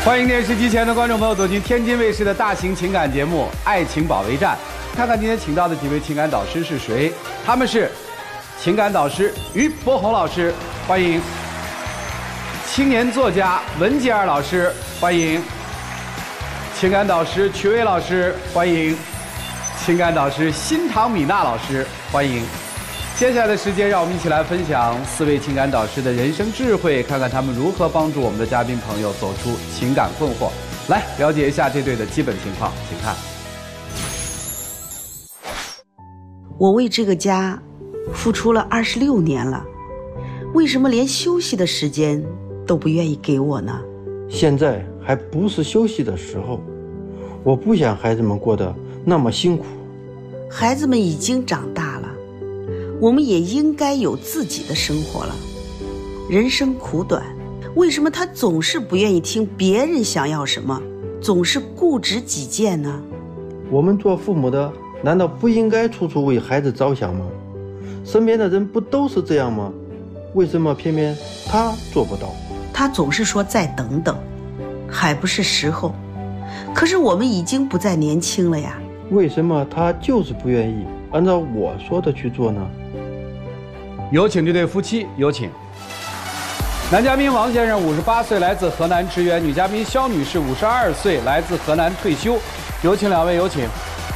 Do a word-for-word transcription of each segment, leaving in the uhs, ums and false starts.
欢迎电视机前的观众朋友走进天津卫视的大型情感节目《爱情保卫战》，看看今天请到的几位情感导师是谁？他们是情感导师于博宏老师，欢迎；青年作家文杰儿老师，欢迎；情感导师曲伟老师，欢迎；情感导师辛唐米娜老师，欢迎。接下来的时间，让我们一起来分享四位情感导师的人生智慧，看看他们如何帮助我们的嘉宾朋友走出情感困惑。来了解一下这对的基本情况，请看。 我为这个家付出了二十六年了，为什么连休息的时间都不愿意给我呢？ 现在还不是休息的时候，我不想孩子们过得那么辛苦。 孩子们已经长大了，我们也应该有自己的生活了。人生苦短，为什么他总是不愿意听别人想要什么，总是固执己见呢？ 我们做父母的难道不应该处处为孩子着想吗？身边的人不都是这样吗？为什么偏偏他做不到？ 他总是说再等等，还不是时候。可是我们已经不再年轻了呀。 为什么他就是不愿意按照我说的去做呢？ 有请这对夫妻，有请。男嘉宾王先生五十八岁，来自河南职员；女嘉宾肖女士五十二岁，来自河南退休。有请两位，有请。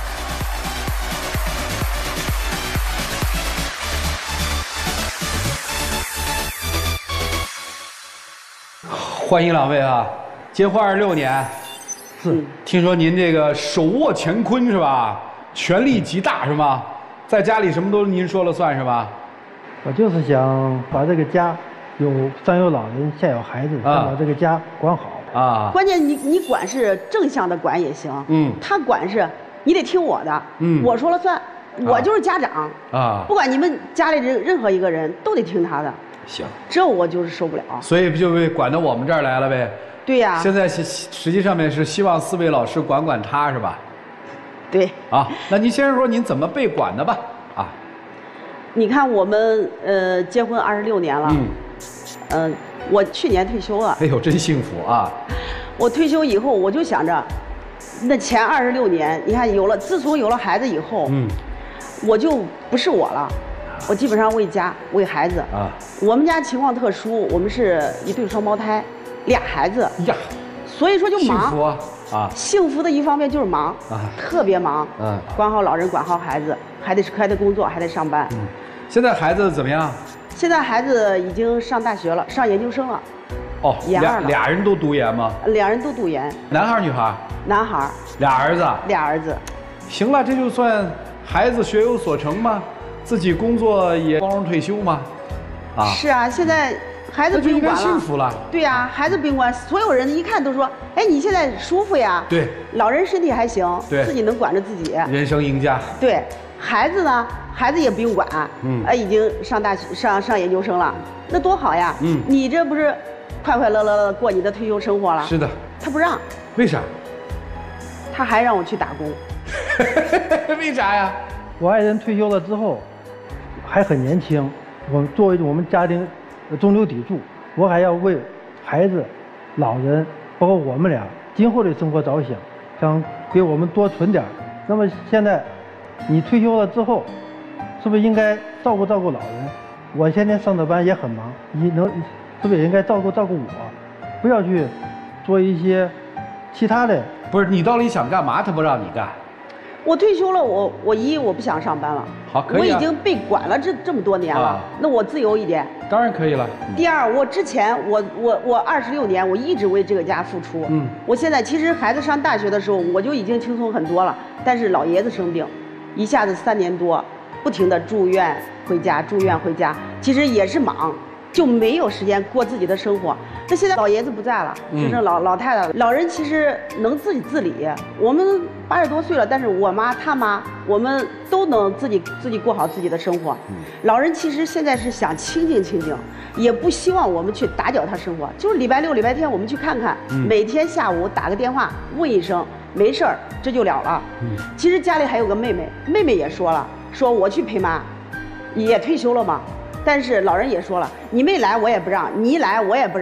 欢迎两位啊！结婚二十六年， 是。 听说您这个手握乾坤是吧？权力极大是吗？在家里什么都您说了算是吧？ 我就是想把这个家有上有老人下有孩子，想把这个家管好啊。 关键你你管是正向的管也行，嗯，他管是你得听我的，嗯，我说了算，我就是家长啊，不管你们家里任任何一个人都得听他的。 行， 这我就是受不了， 所以不就被管到我们这儿来了呗？ 对呀。 现在实际上面是希望四位老师管管他是吧？ 对。 啊，那您先说您怎么被管的吧？啊。 你看我们呃结婚二十六年了，嗯，呃，我去年退休了。 哎呦，真幸福啊！ 我退休以后，我就想着，那前二十六年，你看有了，自从有了孩子以后，嗯，我就不是我了。我基本上为家为孩子啊，我们家情况特殊，我们是一对双胞胎，俩孩子呀，所以说就忙。 幸福啊！啊， 幸福的一方面就是忙啊，特别忙。嗯，管好老人，管好孩子，还得还得工作，还得上班。嗯， 现在孩子怎么样？ 现在孩子已经上大学了，上研究生了。 哦， 研二了。 俩人都读研吗？ 俩人都读研。 男孩女孩？ 男孩。 俩儿子。 俩儿子。 行了，这就算孩子学有所成吗？自己工作也光荣退休吗？ 啊，是啊，现在孩子不用管了， 幸福了。 对呀、啊，孩子不用管，所有人一看都说，哎，你现在舒服呀。 对， 老人身体还行， 对， 自己能管着自己。 人生赢家。 对，孩子呢，孩子也不用管，嗯，啊，已经上大学上上研究生了，那多好呀。嗯，你这不是快快乐乐的过你的退休生活了？ 是的。 他不让。 为啥？ 他还让我去打工。 为啥呀？ 我爱人退休了之后。还很年轻，我们作为我们家庭中流砥柱，我还要为孩子、老人，包括我们俩今后的生活着想，想给我们多存点。那么现在你退休了之后，是不是应该照顾照顾老人？我现在上的班也很忙，你能是不是也应该照顾照顾我？不要去做一些其他的。 不是你到底想干嘛？他不让你干。 我退休了，我我一我不想上班了， 好，可以、啊、 我已经被管了这这么多年了，啊、那我自由一点， 当然可以了。 嗯、第二，我之前我我我二十六年，我一直为这个家付出，嗯，我现在其实孩子上大学的时候，我就已经轻松很多了，但是老爷子生病，一下子三年多，不停的住院回家，住院回家，其实也是忙，就没有时间过自己的生活。那现在老爷子不在了，就剩老、嗯、老太太，老人其实能自己自理。我们八十多岁了，但是我妈他妈，我们都能自己自己过好自己的生活。嗯、老人其实现在是想清静清静，也不希望我们去打搅他生活。就是礼拜六、礼拜天我们去看看，嗯、每天下午打个电话问一声没事儿，这就了了。嗯、其实家里还有个妹妹，妹妹也说了，说我去陪妈，也退休了嘛。但是老人也说了，你没来我也不让，你一来我也不让。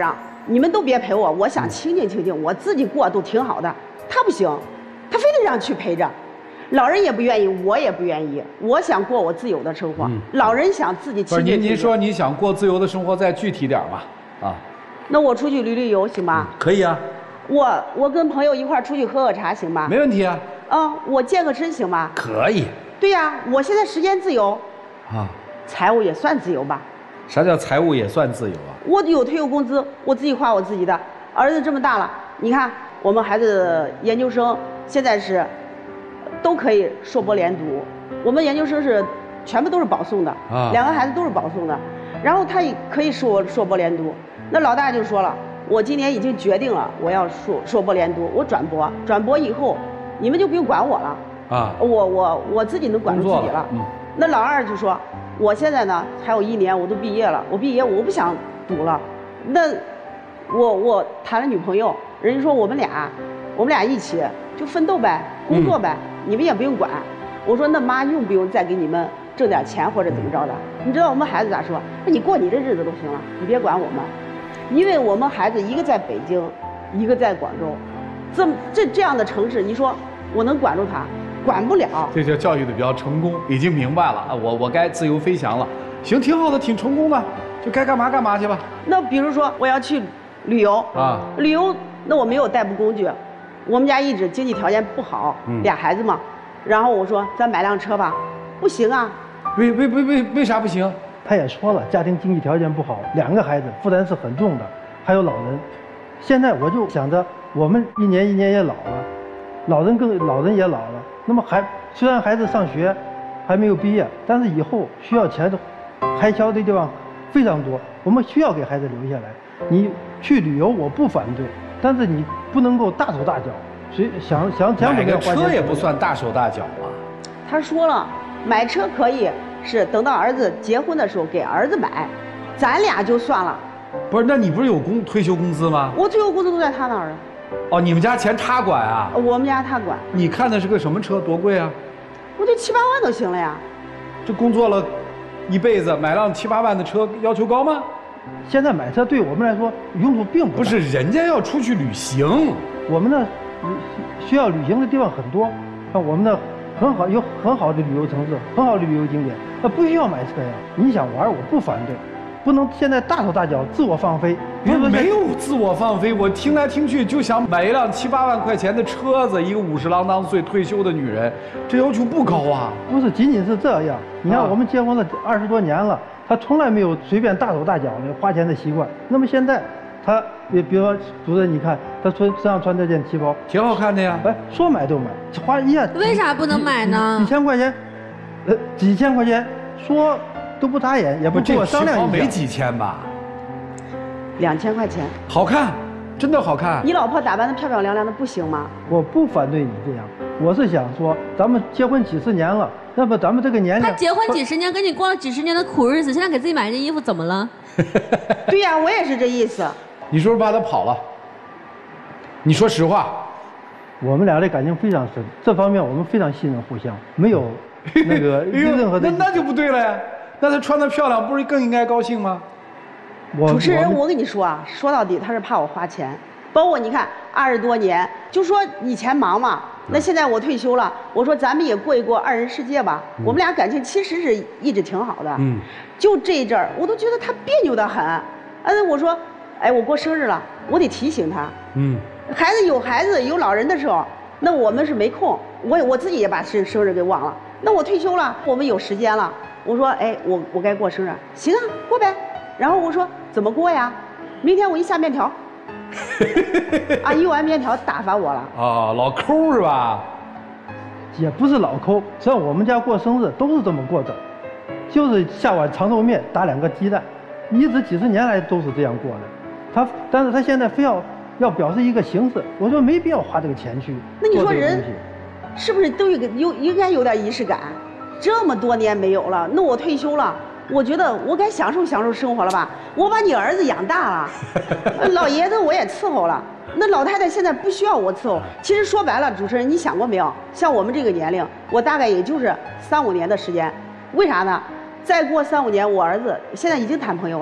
你们都别陪我，我想清静清静，我自己过都挺好的。他不行，他非得让去陪着，老人也不愿意，我也不愿意。我想过我自由的生活，嗯、老人想自己清静清静。 不是您您说你想过自由的生活，再具体点吧，啊。 那我出去旅旅游行吗？ 嗯、可以啊。 我我跟朋友一块出去喝喝茶行吗？ 没问题啊。 嗯，我健个身行吗？ 可以。 对呀、啊，我现在时间自由， 啊， 财务也算自由吧。 啥叫财务也算自由啊？ 我有退休工资，我自己花我自己的。儿子这么大了，你看我们孩子研究生现在是都可以硕博连读，我们研究生是全部都是保送的，啊，两个孩子都是保送的，然后他也可以硕硕博连读。那老大就说了，我今年已经决定了，我要硕硕博连读，我转博，转博以后你们就不用管我了，啊，我我我自己能管住自己了。嗯，那老二就说，我现在呢还有一年我都毕业了，我毕业我不想读了，那我我谈了女朋友，人家说我们俩我们俩一起就奋斗呗，工作呗，嗯、你们也不用管。我说那妈用不用再给你们挣点钱或者怎么着的？你知道我们孩子咋说？那你过你这日子都行了，你别管我们。因为我们孩子一个在北京，一个在广州，这这这样的城市，你说我能管住他？管不了。 这叫教育的比较成功，已经明白了啊，我我该自由飞翔了。行，挺好的，挺成功的，就该干嘛干嘛去吧。 那比如说我要去旅游啊，旅游那我没有代步工具，我们家一直经济条件不好，嗯、俩孩子嘛，然后我说咱买辆车吧，不行啊。 为为为为为啥不行？ 他也说了，家庭经济条件不好，两个孩子负担是很重的，还有老人。现在我就想着，我们一年一年也老了，老人更老人也老了。那么还虽然孩子上学还没有毕业，但是以后需要钱的开销的地方非常多，我们需要给孩子留下来。你去旅游我不反对，但是你不能够大手大脚，谁想想想买个车也不算大手大脚啊。 他说了，买车可以。是等到儿子结婚的时候给儿子买，咱俩就算了。 不是，那你不是有工退休工资吗？ 我退休工资都在他那儿啊。 哦，你们家钱他管啊？ 我们家他管。 你看的是个什么车？多贵啊？ 我就七八万都行了呀。 这工作了一辈子，买辆七八万的车要求高吗？ 现在买车对我们来说用处并不大。 不是，人家要出去旅行， 我们呢需要旅行的地方很多，像我们的很好有很好的旅游城市，很好的旅游景点。那不需要买车呀！你想玩，我不反对，不能现在大手大脚自我放飞。 比如说没有自我放飞，我听来听去就想买一辆七八万块钱的车子，一个五十郎当岁退休的女人，这要求不高啊。 不是仅仅是这样，你看我们结婚了二十多年了，他从来没有随便大手大脚的花钱的习惯。那么现在，他比比如说主任，你看他穿身上穿这件旗袍， 挺好看的呀。 哎，说买就买，花一下为啥不能买呢？ 几千块钱。呃，几千块钱说都不眨眼，也不跟我商量一下。 没几千吧？ 两千块钱。 好看，真的好看。 你老婆打扮得漂漂亮亮的不行吗？ 我不反对你这样，我是想说，咱们结婚几十年了，那么咱们这个年龄， 他结婚几十年，跟你过了几十年的苦日子，现在给自己买件衣服怎么了？ 对呀、啊，我也是这意思。 你是不是怕他跑了？你说实话。 我们俩的感情非常深，这方面我们非常信任互相，没有。那个任何的那那就不对了呀，那她穿得漂亮，不是更应该高兴吗？ 我主持人，我跟你说啊，说到底他是怕我花钱，包括你看二十多年，就说以前忙嘛，那现在我退休了，我说咱们也过一过二人世界吧。嗯、我们俩感情其实是一直挺好的，嗯，就这一阵儿，我都觉得他别扭得很。嗯，我说，哎，我过生日了，我得提醒他，嗯，孩子有孩子有老人的时候，那我们是没空，我我自己也把生生日给忘了。那我退休了，我们有时间了。我说，哎，我我该过生日，行啊，过呗。然后我说怎么过呀？明天我一下面条，啊，一碗面条打发我了。 啊，老抠是吧？ 也不是老抠，实际上我们家过生日都是这么过的，就是下碗长寿面，打两个鸡蛋，一直几十年来都是这样过的。他，但是他现在非要要表示一个形式，我说没必要花这个钱去。 那你说人？是不是都有个有应该有点仪式感？这么多年没有了，那我退休了，我觉得我该享受享受生活了吧？我把你儿子养大了，老爷子我也伺候了，那老太太现在不需要我伺候。其实说白了，主持人你想过没有？像我们这个年龄，我大概也就是三五年的时间，为啥呢？再过三五年，我儿子现在已经谈朋友了，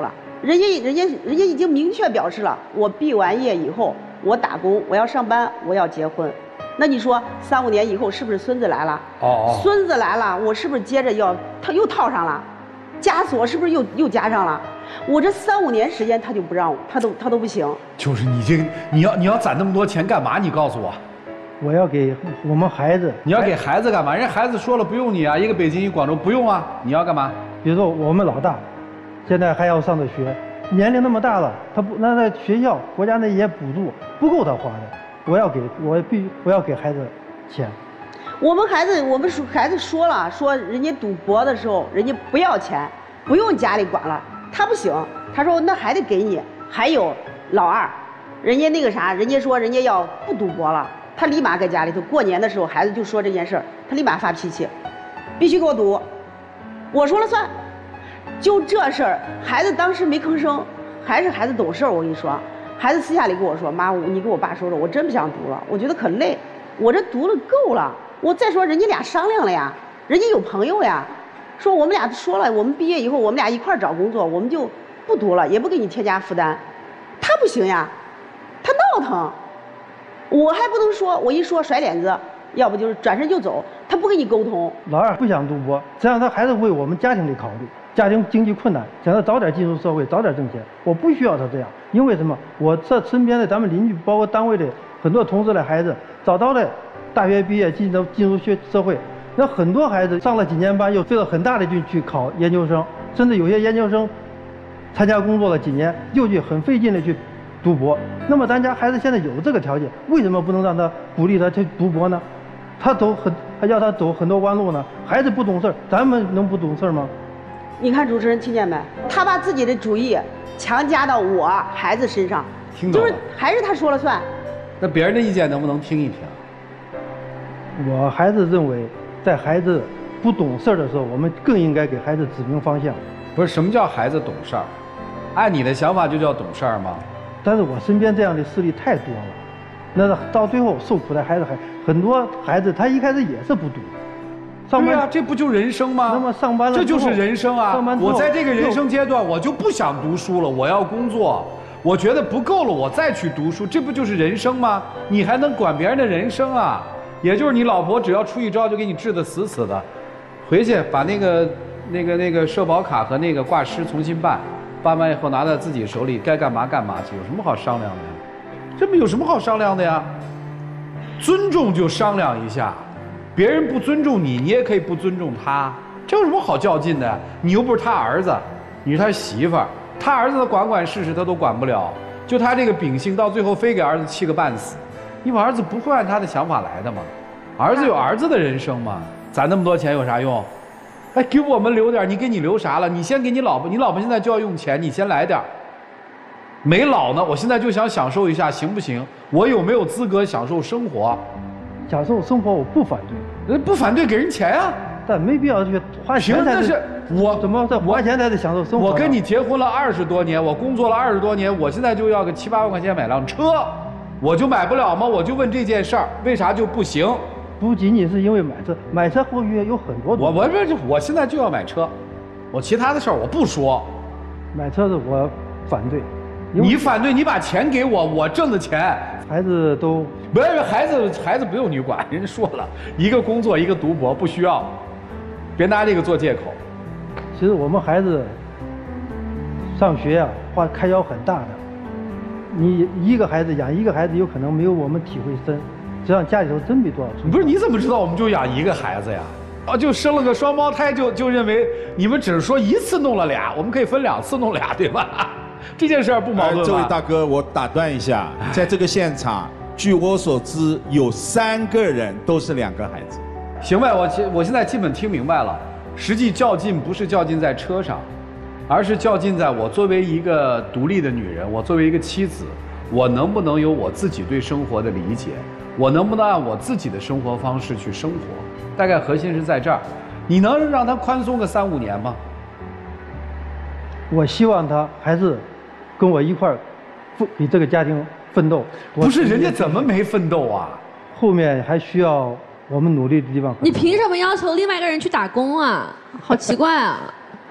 人家人家人家已经明确表示了，我毕完业以后，我打工，我要上班，我要结婚。那你说三五年以后是不是孙子来了？ 哦哦， 孙子来了，我是不是接着要他又套上了？枷锁是不是又又加上了？我这三五年时间他就不让我，他都他都不行。 就是你这个，你要你要攒那么多钱干嘛？你告诉我。 我要给我们孩子。 你要给孩子干嘛？人家孩子说了不用你啊，一个北京一个广州不用啊，你要干嘛？ 比如说我们老大，现在还要上着学，年龄那么大了，他不那在学校国家那些补助不够他花的，我要给我必我要给孩子钱。 我们孩子我们说孩子说了，说人家赌博的时候人家不要钱，不用家里管了，他不行，他说那还得给你。还有老二，人家那个啥，人家说人家要不赌博了。他立马搁家里头，过年的时候孩子就说这件事儿，他立马发脾气，必须给我赌，我说了算。就这事儿，孩子当时没吭声，还是孩子懂事儿。我跟你说，孩子私下里跟我说：“妈，你跟我爸说说，我真不想读了，我觉得可累，我这读了够了。我再说人家俩商量了呀，人家有朋友呀，说我们俩说了，我们毕业以后我们俩一块儿找工作，我们就不读了，也不给你添加负担。他不行呀，他闹腾。”我还不能说，我一说甩脸子，要不就是转身就走，他不跟你沟通。 老二不想赌博，实际上他还是为我们家庭里考虑，家庭经济困难，想他早点进入社会，早点挣钱。我不需要他这样，因为什么？我这身边的咱们邻居，包括单位的很多同事的孩子，早早的大学毕业进入进入学社会，那很多孩子上了几年班，又费了很大的劲去考研究生，甚至有些研究生参加工作了几年，又去很费劲的去赌博。那么咱家孩子现在有这个条件，为什么不能让他鼓励他去赌博呢？他走很还要他走很多弯路呢？孩子不懂事儿，咱们能不懂事儿吗？ 你看主持人听见没？他把自己的主意强加到我孩子身上， 听懂了， 就是还是他说了算。 那别人的意见能不能听一听？ 我孩子认为，在孩子不懂事儿的时候，我们更应该给孩子指明方向。 不是，什么叫孩子懂事儿？按你的想法就叫懂事儿吗？ 但是我身边这样的事例太多了，那到最后受苦的孩子还很多，孩子他一开始也是不读，上班对啊，这不就人生吗？ 那么上班了这就是人生啊！ 上班之后我在这个人生阶段，我就不想读书了，我要工作，我觉得不够了，我再去读书，这不就是人生吗？你还能管别人的人生啊？也就是你老婆只要出一招就给你治得死死的，回去把那个那个那个社保卡和那个挂失重新办。办完以后拿在自己手里，该干嘛干嘛去，有什么好商量的呀？这不有什么好商量的呀？尊重就商量一下，别人不尊重你，你也可以不尊重他，这有什么好较劲的呀？你又不是他儿子，你是他媳妇儿，他儿子的管管事事他都管不了，就他这个秉性，到最后非给儿子气个半死，因为儿子不会按他的想法来的嘛，儿子有儿子的人生嘛，攒那么多钱有啥用？哎，给我们留点，你给你留啥了？你先给你老婆，你老婆现在就要用钱，你先来点。没老呢，我现在就想享受一下，行不行？我有没有资格享受生活？ 享受生活我不反对， 不反对给人钱啊， 但没必要去花钱才是。我怎么在花钱才是享受生活？ 我跟你结婚了二十多年，我工作了二十多年，我现在就要个七八万块钱买辆车，我就买不了吗？我就问这件事儿，为啥就不行？ 不仅仅是因为买车，买车后续有很多。 我我这我现在就要买车，我其他的事儿我不说。 买车子我反对。 你反对，你把钱给我，我挣的钱。 孩子都不是孩子，孩子不用你管，人家说了，一个工作一个读博，不需要，别拿这个做借口。 其实我们孩子上学啊，花开销很大的。你一个孩子养一个孩子，有可能没有我们体会深。实际上家里头真没多少存。 不是你怎么知道我们就养一个孩子呀？哦，就生了个双胞胎就就认为你们只是说一次弄了俩，我们可以分两次弄俩，对吧？这件事儿不矛盾吧？ 这位大哥，我打断一下，在这个现场，据我所知，有三个人都是两个孩子。 行呗，我我现在基本听明白了。实际较劲不是较劲在车上，而是较劲在我作为一个独立的女人，我作为一个妻子，我能不能有我自己对生活的理解？我能不能按我自己的生活方式去生活？大概核心是在这儿。你能让他宽松个三五年吗？ 我希望他还是跟我一块儿给这个家庭奋斗。 不是人家怎么没奋斗啊？ 后面还需要我们努力的地方。 你凭什么要求另外一个人去打工啊？好奇怪啊！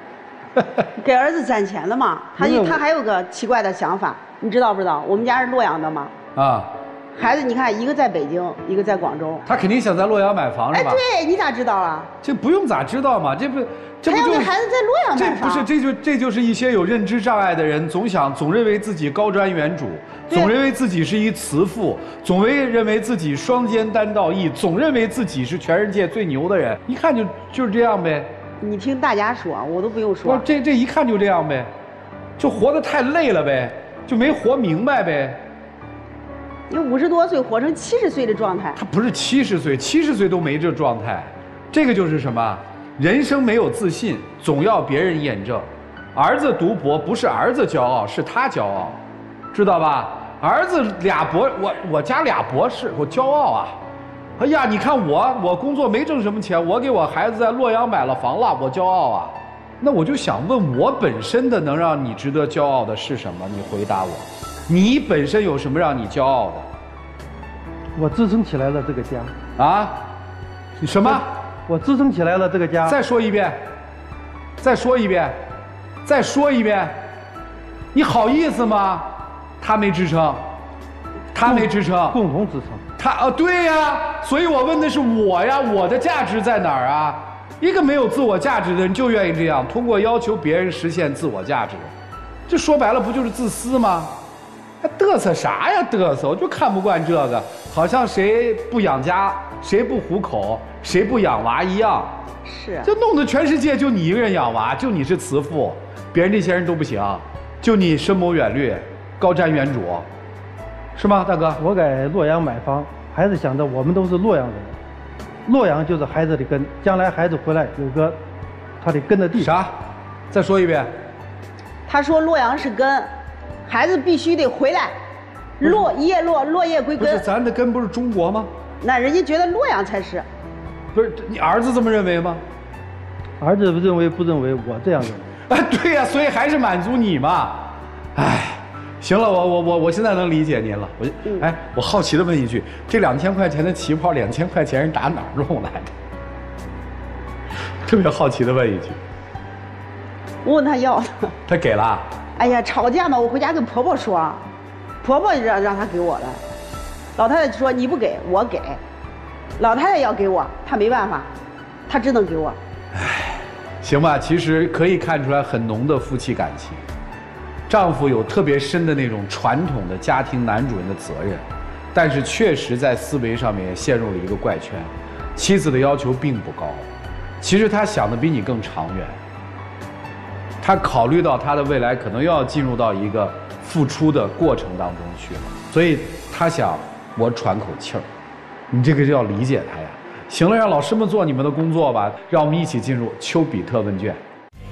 给儿子攒钱的嘛。他因为我他还有个奇怪的想法，你知道不知道？我们家是洛阳的嘛， 啊， 孩子你看一个在北京，一个在广州。 他肯定想在洛阳买房是哎， 吧？ 对，你咋知道了？ 这不用咋知道嘛，这不这不还要就给孩子在洛阳买房？ 这不是，这就这就是一些有认知障碍的人，总想总认为自己高瞻远瞩，总认为自己是一慈父，总为认为自己双肩担道义，总认为自己是全世界最牛的人，一看就就是这样呗。 你听大家说，我都不用不说。 这这一看就这样呗，就活得太累了呗，就没活明白呗。 你五十多岁活成七十岁的状态， 他不是七十岁，七十岁都没这状态，这个就是什么？人生没有自信，总要别人验证。儿子读博不是儿子骄傲，是他骄傲，知道吧？儿子俩博，我我家俩博士，我骄傲啊！哎呀，你看我，我工作没挣什么钱，我给我孩子在洛阳买了房了，我骄傲啊！那我就想问，我本身的能让你值得骄傲的是什么？你回答我，你本身有什么让你骄傲的？ 我支撑起来了这个家。 啊？你什么？ 我支撑起来了这个家。 再说一遍，再说一遍，再说一遍，你好意思吗？他没支撑，他没支撑， 共同支撑。 他啊，对呀，所以我问的是我呀，我的价值在哪儿啊？一个没有自我价值的人就愿意这样，通过要求别人实现自我价值，这说白了不就是自私吗？还嘚瑟啥呀？嘚瑟，我就看不惯这个，好像谁不养家，谁不糊口，谁不养娃一样。 是啊， 就弄得全世界就你一个人养娃，就你是慈父，别人这些人都不行，就你深谋远虑，高瞻远瞩，是吗，大哥？ 我在洛阳买房，还是想着我们都是洛阳人，洛阳就是孩子的根，将来孩子回来有个他的根的地。 啥？再说一遍。 他说洛阳是根，孩子必须得回来，落叶落，落叶归不是， 根。 咱的根不是中国吗？ 那人家觉得洛阳才是。 不是，你儿子这么认为吗？ 儿子认为不认为，我这样认为。 啊，对呀、所以还是满足你嘛。哎，行了，我我我我现在能理解您了。我就，哎，我好奇的问一句，这两千块钱的旗袍，两千块钱是打哪儿弄来的？特别好奇的问一句。 我问他要的， 他给了。 哎呀，吵架嘛，我回家跟婆婆说，婆婆让让他给我的，老太太说你不给我给，老太太要给我，她没办法，她只能给我。 行吧，其实可以看出来很浓的夫妻感情。丈夫有特别深的那种传统的家庭男主人的责任，但是确实在思维上面也陷入了一个怪圈。妻子的要求并不高，其实他想的比你更长远。他考虑到他的未来可能又要进入到一个付出的过程当中去了，所以他想我喘口气儿。你这个就要理解他呀。行了，让老师们做你们的工作吧，让我们一起进入丘比特问卷。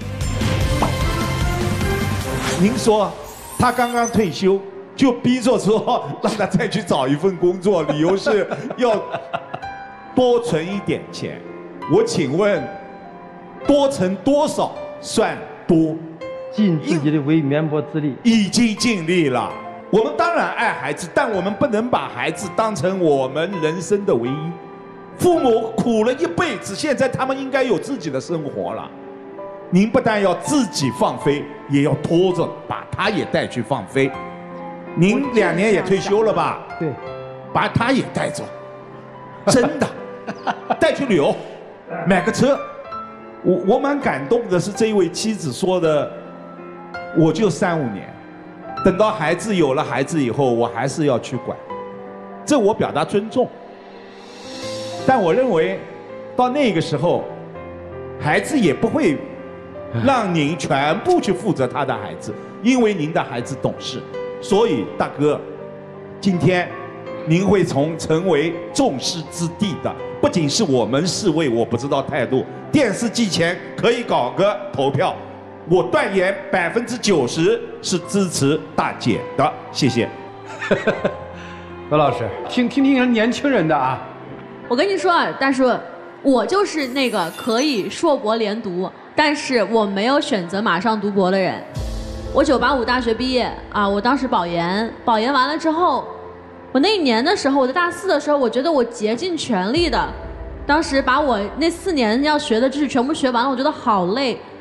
您说他刚刚退休，就逼着说让他再去找一份工作，理由是要多存一点钱。我请问，多存多少算多？ 尽自己的微绵薄之力。 已经尽力了。我们当然爱孩子，但我们不能把孩子当成我们人生的唯一。父母苦了一辈子，现在他们应该有自己的生活了。您不但要自己放飞，也要拖着把他也带去放飞。您两年也退休了吧？ 对， 把他也带走，真的，带去旅游，买个车。我我蛮感动的是这一位妻子说的，我就三五年，等到孩子有了孩子以后，我还是要去管，这我表达尊重。但我认为，到那个时候，孩子也不会让您全部去负责他的孩子，因为您的孩子懂事。所以大哥，今天您会从成为众矢之的的，不仅是我们四位我不知道态度，电视机前可以搞个投票，我断言百分之九十是支持大姐的，谢谢。 何老师，听听听人年轻人的啊。 我跟你说啊，大叔，我就是那个可以硕博连读，但是我没有选择马上读博的人。我九八五大学毕业啊，我当时保研，保研完了之后，我那一年的时候，我在大四的时候，我觉得我竭尽全力的，当时把我那四年要学的知识全部学完了，我觉得好累，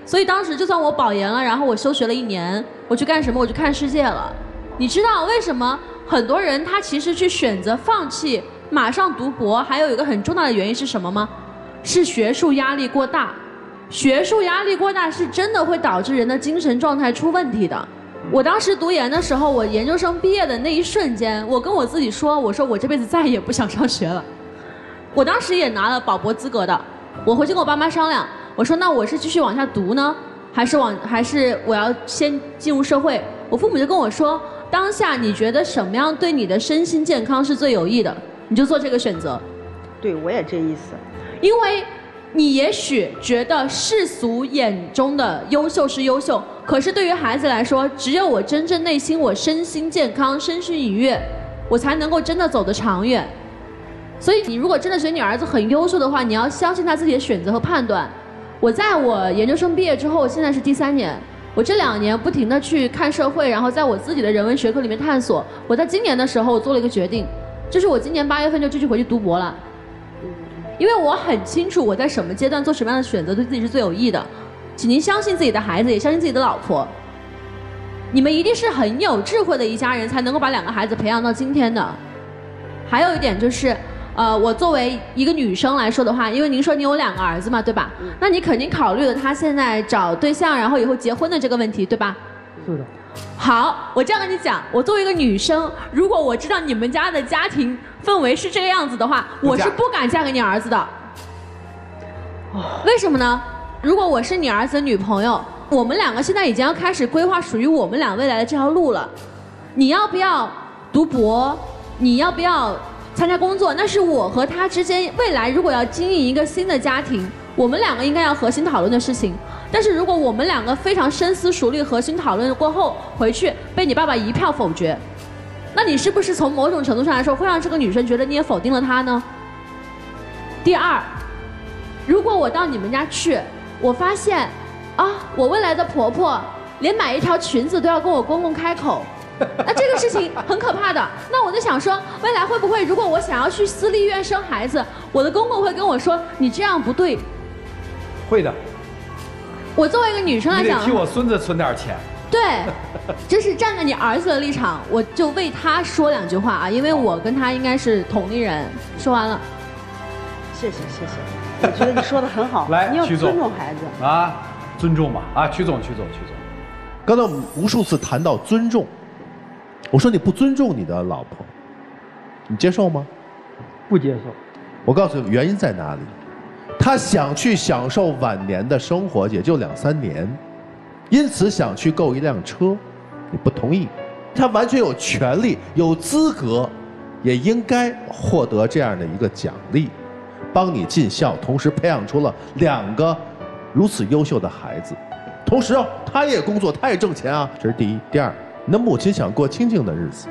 所以当时就算我保研了，然后我休学了一年，我去干什么？我去看世界了。你知道为什么很多人他其实去选择放弃马上读博，还有一个很重大的原因是什么吗？是学术压力过大。学术压力过大是真的会导致人的精神状态出问题的。我当时读研的时候，我研究生毕业的那一瞬间，我跟我自己说，我说我这辈子再也不想上学了。我当时也拿了保博资格的，我回去跟我爸妈商量，我说那我是继续往下读呢，还是往还是我要先进入社会？我父母就跟我说，当下你觉得什么样对你的身心健康是最有益的，你就做这个选择。 对，我也这意思。 因为你也许觉得世俗眼中的优秀是优秀，可是对于孩子来说，只有我真正内心我身心健康、身心愉悦，我才能够真的走得长远。所以你如果真的觉得你儿子很优秀的话，你要相信他自己的选择和判断。我在我研究生毕业之后，现在是第三年，我这两年不停地去看社会，然后在我自己的人文学科里面探索。我在今年的时候我做了一个决定，就是我今年八月份就继续回去读博了。因为我很清楚我在什么阶段做什么样的选择对自己是最有益的，请您相信自己的孩子，也相信自己的老婆。你们一定是很有智慧的一家人，才能够把两个孩子培养到今天的。还有一点就是，呃，我作为一个女生来说的话，因为您说你有两个儿子嘛，对吧？嗯、那你肯定考虑了他现在找对象，然后以后结婚的这个问题，对吧？ 是的。 好，我这样跟你讲，我作为一个女生，如果我知道你们家的家庭氛围是这个样子的话，我是不敢嫁给你儿子的。为什么呢？如果我是你儿子的女朋友，我们两个现在已经要开始规划属于我们俩未来的这条路了。你要不要读博？你要不要参加工作？那是我和他之间未来如果要经营一个新的家庭，我们两个应该要核心讨论的事情。但是如果我们两个非常深思熟虑、核心讨论过后回去被你爸爸一票否决，那你是不是从某种程度上来说会让这个女生觉得你也否定了她呢？第二，如果我到你们家去，我发现啊，我未来的婆婆连买一条裙子都要跟我公公开口，那这个事情很可怕的。那我就想说，未来会不会如果我想要去私立医院生孩子，我的公公会跟我说你这样不对？ 会的。 我作为一个女生来讲， 你得替我孙子存点钱。 对，就是站在你儿子的立场，我就为他说两句话啊，因为我跟他应该是同龄人。说完了， 谢谢谢谢，我觉得你说的很好。 来， 你要曲总尊重孩子啊，尊重吧啊，曲总曲总曲总。 刚才我们无数次谈到尊重，我说你不尊重你的老婆，你接受吗？ 不接受。 我告诉你原因在哪里。他想去享受晚年的生活，也就两三年，因此想去购一辆车，你不同意。他完全有权利、有资格，也应该获得这样的一个奖励，帮你尽孝，同时培养出了两个如此优秀的孩子。同时哦，他也工作，他也挣钱啊，这是第一。第二，你的母亲想过清静的日子，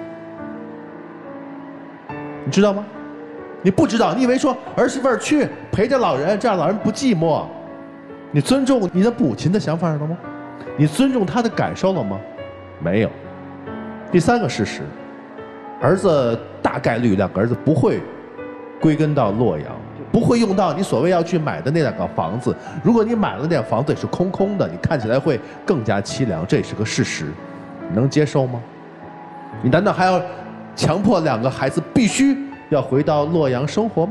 你知道吗？你不知道，你以为说儿媳妇儿去陪着老人，这样老人不寂寞。你尊重你的母亲的想法了吗？你尊重她的感受了吗？没有。第三个事实，儿子大概率两个儿子不会归根到洛阳，不会用到你所谓要去买的那两个房子。如果你买了那辆房子也是空空的，你看起来会更加凄凉，这也是个事实。你能接受吗？你难道还要强迫两个孩子必须要回到洛阳生活吗？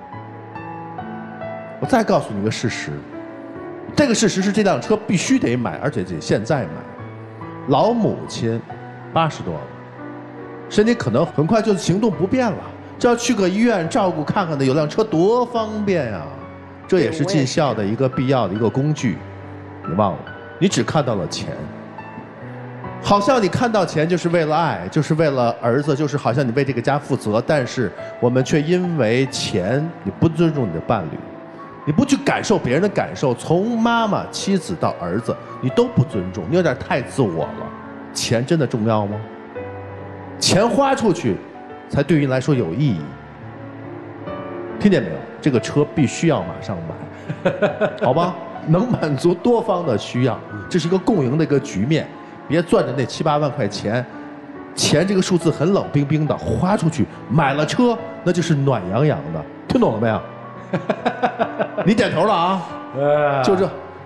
我再告诉你一个事实，这个事实是这辆车必须得买，而且得现在买。老母亲八十多了，身体可能很快就行动不便了，这要去个医院照顾看看的，有辆车多方便呀！这也是尽孝的一个必要的一个工具。你忘了，你只看到了钱。好像你看到钱就是为了爱，就是为了儿子，就是好像你为这个家负责，但是我们却因为钱，你不尊重你的伴侣，你不去感受别人的感受，从妈妈、妻子到儿子，你都不尊重，你有点太自我了。钱真的重要吗？钱花出去，才对于你来说有意义。听见没有？这个车必须要马上买，好吧？能满足多方的需要，这是一个共赢的一个局面。别攥着那七八万块钱，钱这个数字很冷冰冰的，花出去买了车，那就是暖洋洋的，听懂了没有？你点头了啊？就这，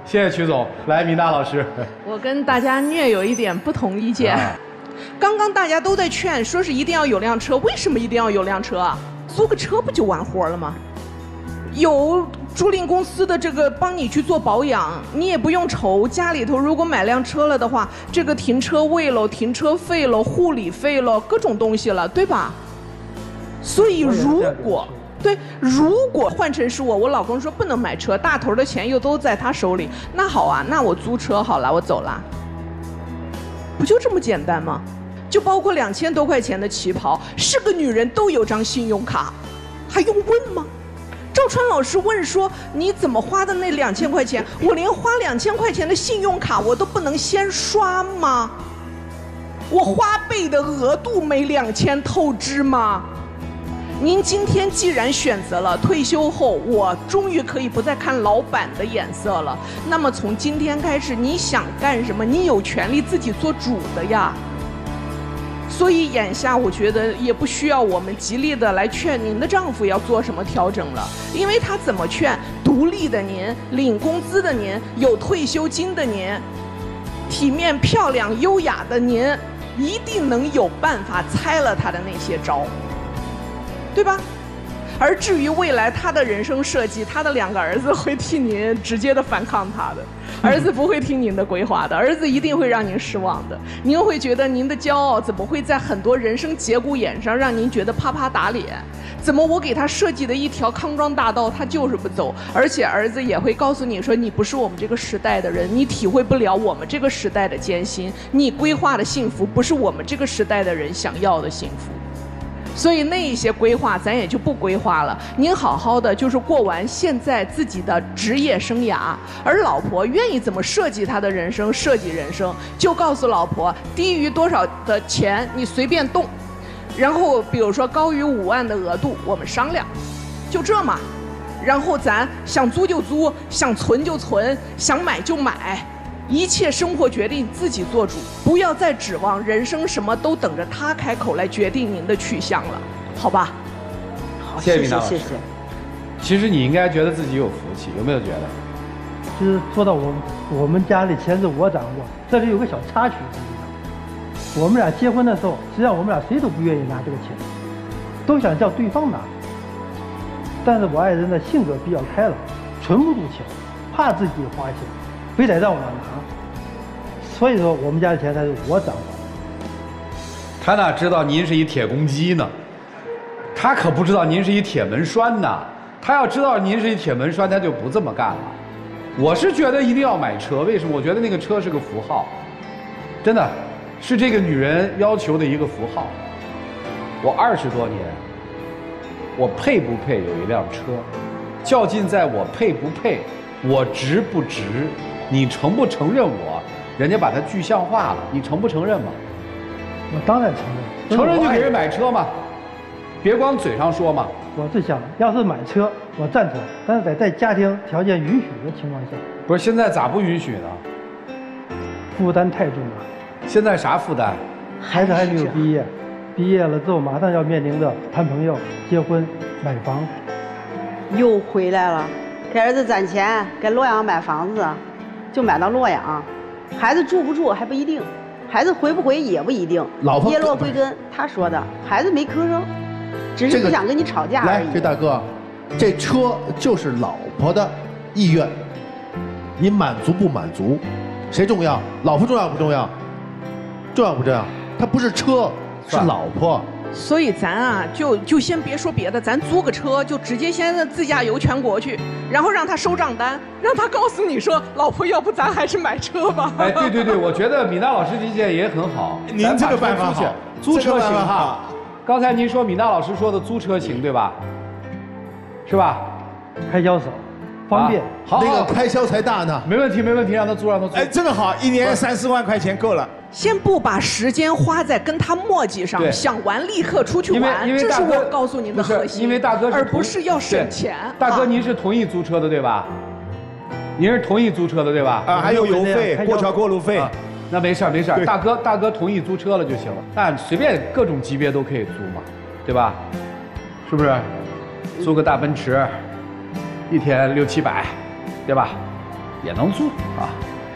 谢谢曲总。来，米娜老师， 我跟大家略有一点不同意见。啊、刚刚大家都在劝，说是一定要有辆车，为什么一定要有辆车啊？租个车不就完活了吗？有租赁公司的这个帮你去做保养，你也不用愁。家里头如果买辆车了的话，这个停车位了、停车费了、护理费了，各种东西了，对吧？所以如果对，如果换成是我，我老公说不能买车，大头的钱又都在他手里，那好啊，那我租车好了，我走了，不就这么简单吗？就包括两千多块钱的旗袍，是个女人都有张信用卡，还用问吗？赵川老师问说：“你怎么花的那两千块钱？我连花两千块钱的信用卡我都不能先刷吗？我花呗的额度没两千透支吗？您今天既然选择了退休后，我终于可以不再看老板的眼色了。那么从今天开始，你想干什么，你有权利自己做主的呀。”所以眼下我觉得也不需要我们极力的来劝您的丈夫要做什么调整了，因为他怎么劝，独立的您、领工资的您、有退休金的您、体面漂亮优雅的您，一定能有办法猜了他的那些招，对吧？而至于未来他的人生设计，他的两个儿子会替您直接的反抗他的，儿子不会听您的规划的，儿子一定会让您失望的。您会觉得您的骄傲怎么会在很多人生节骨眼上让您觉得啪啪打脸？怎么我给他设计的一条康庄大道他就是不走？而且儿子也会告诉你说，你不是我们这个时代的人，你体会不了我们这个时代的艰辛，你规划的幸福不是我们这个时代的人想要的幸福。所以那一些规划咱也就不规划了，您好好的就是过完现在自己的职业生涯，而老婆愿意怎么设计她的人生，设计人生，就告诉老婆低于多少的钱你随便动，然后比如说高于五万的额度我们商量，就这嘛，然后咱想租就租，想存就存，想买就买。一切生活决定自己做主，不要再指望人生什么都等着他开口来决定您的去向了，好吧？ 好，谢谢米娜老师。 谢谢。 其实你应该觉得自己有福气，有没有觉得？ 其实说到我们我们家里钱是我掌握，这里有个小插曲。我们俩结婚的时候，实际上我们俩谁都不愿意拿这个钱，都想叫对方拿。但是我爱人的性格比较开朗，存不住钱，怕自己花钱。非得让我拿，所以说我们家的钱才是我掌握。 他哪知道您是一铁公鸡呢？他可不知道您是一铁门栓呢。他要知道您是一铁门栓，他就不这么干了。我是觉得一定要买车，为什么？我觉得那个车是个符号，真的，是这个女人要求的一个符号。我二十多年，我配不配有一辆车？较劲在我配不配，我值不值？你承不承认我？人家把它具象化了，你承不承认吗？ 我当然承认， 承认就给人买车嘛，别光嘴上说嘛。 我是想，要是买车，我赞成，但是得在家庭条件允许的情况下。 不是，现在咋不允许呢？ 负担太重了。 现在啥负担？ 孩子还没有毕业，毕业了之后马上要面临着谈朋友、结婚、买房。 又回来了，给儿子攒钱，给洛阳买房子。就买到洛阳，孩子住不住还不一定，孩子回不回也不一定。 老婆叶落归根，他说的，孩子没吭声，只是不想跟你吵架而已。 来，这大哥，这车就是老婆的意愿，你满足不满足，谁重要？老婆重要不重要？重要不重要？它不是车，是老婆。 所以咱啊，就就先别说别的，咱租个车，就直接先自驾游全国去，然后让他收账单，让他告诉你说，老婆，要不咱还是买车吧。 哎，对对对，我觉得米娜老师这建议也很好。 您这个办法好， 租车行哈。刚才您说米娜老师说的租车行对吧？是吧？ 开销少，方便。 好， 那个开销才大呢。 没问题，没问题，让他租，让他租。 哎，这个好，一年三四万块钱够了。 先不把时间花在跟他磨叽上，想玩立刻出去玩，这是我告诉您的核心。 因为大哥而不是要省钱。 大哥，您是同意租车的对吧？您是同意租车的对吧？ 啊，还有油费、过桥过路费。 那没事没事，大哥大哥同意租车了就行了。那随便各种级别都可以租嘛，对吧？是不是？租个大奔驰，一天六七百，对吧？ 也能租啊。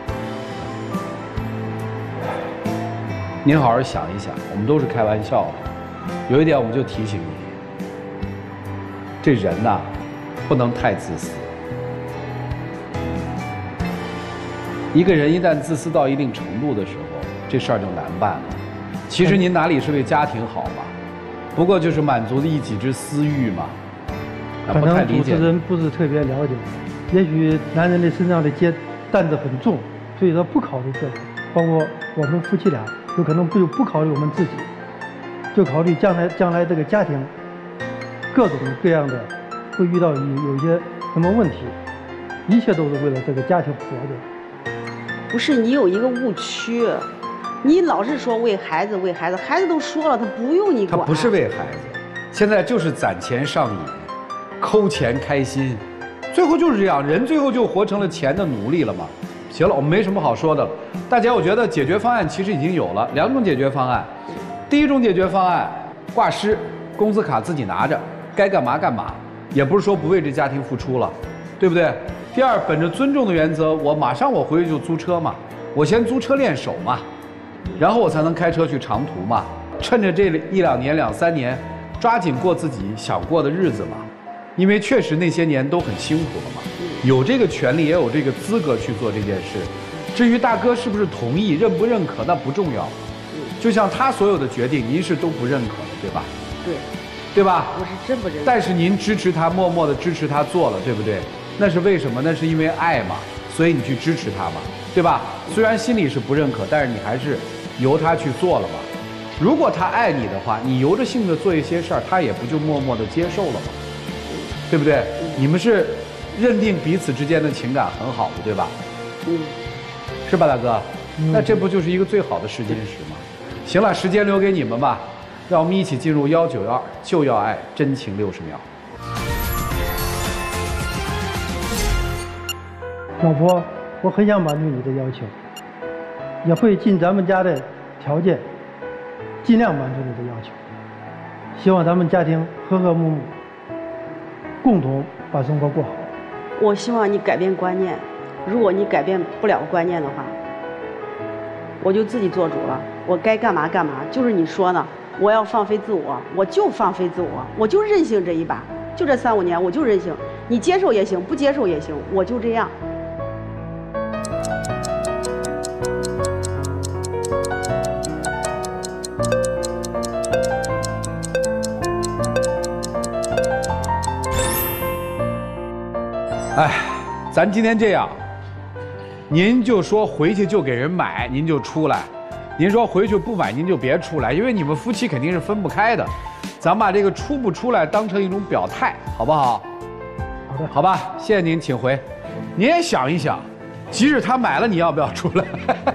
您好好想一想，我们都是开玩笑的。有一点我们就提醒你，这人呐，不能太自私。一个人一旦自私到一定程度的时候，这事儿就难办了。其实您哪里是为家庭好嘛？不过就是满足一己之私欲嘛。 可能主持人不是特别了解，也许男人的身上的肩担子很重，所以说不考虑这个。包括我们夫妻俩，有可能不不考虑我们自己，就考虑将来将来这个家庭各种各样的会遇到有有一些什么问题，一切都是为了这个家庭活着。 不是你有一个误区，你老是说为孩子为孩子，孩子都说了他不用你管。 他不是为孩子，现在就是攒钱上瘾，抠钱开心，最后就是这样，人最后就活成了钱的奴隶了嘛。行了，我们没什么好说的了。大家，我觉得解决方案其实已经有了两种解决方案。第一种解决方案，挂失，工资卡自己拿着，该干嘛干嘛，也不是说不为这家庭付出了，对不对？第二，本着尊重的原则，我马上我回去就租车嘛，我先租车练手嘛，然后我才能开车去长途嘛。趁着这一两年、两三年，抓紧过自己想过的日子嘛。因为确实那些年都很辛苦了嘛，有这个权利也有这个资格去做这件事。至于大哥是不是同意、认不认可，那不重要。就像他所有的决定，您是都不认可的，对吧？ 对， 对吧？ 我是真不认可。 但是您支持他，默默的支持他做了，对不对？那是为什么？那是因为爱嘛，所以你去支持他嘛，对吧？虽然心里是不认可，但是你还是由他去做了嘛。如果他爱你的话，你由着性子做一些事儿，他也不就默默的接受了吗？对不对？你们是认定彼此之间的情感很好的，对吧？ 嗯， 是吧，大哥？那这不就是一个最好的试金石吗？行了，时间留给你们吧，让我们一起进入幺九幺二就要爱真情六十秒。 老婆，我很想满足你的要求，也会尽咱们家的条件，尽量满足你的要求。希望咱们家庭和和睦睦，共同把生活过好。 我希望你改变观念，如果你改变不了观念的话，我就自己做主了。我该干嘛干嘛，就是你说呢，我要放飞自我，我就放飞自我，我就任性这一把，就这三五年我就任性，你接受也行，不接受也行，我就这样。 哎，咱今天这样，您就说回去就给人买，您就出来；您说回去不买，您就别出来，因为你们夫妻肯定是分不开的。咱把这个出不出来当成一种表态，好不好？ 好的， 好吧，谢谢您，请回。您也想一想，即使他买了，你要不要出来？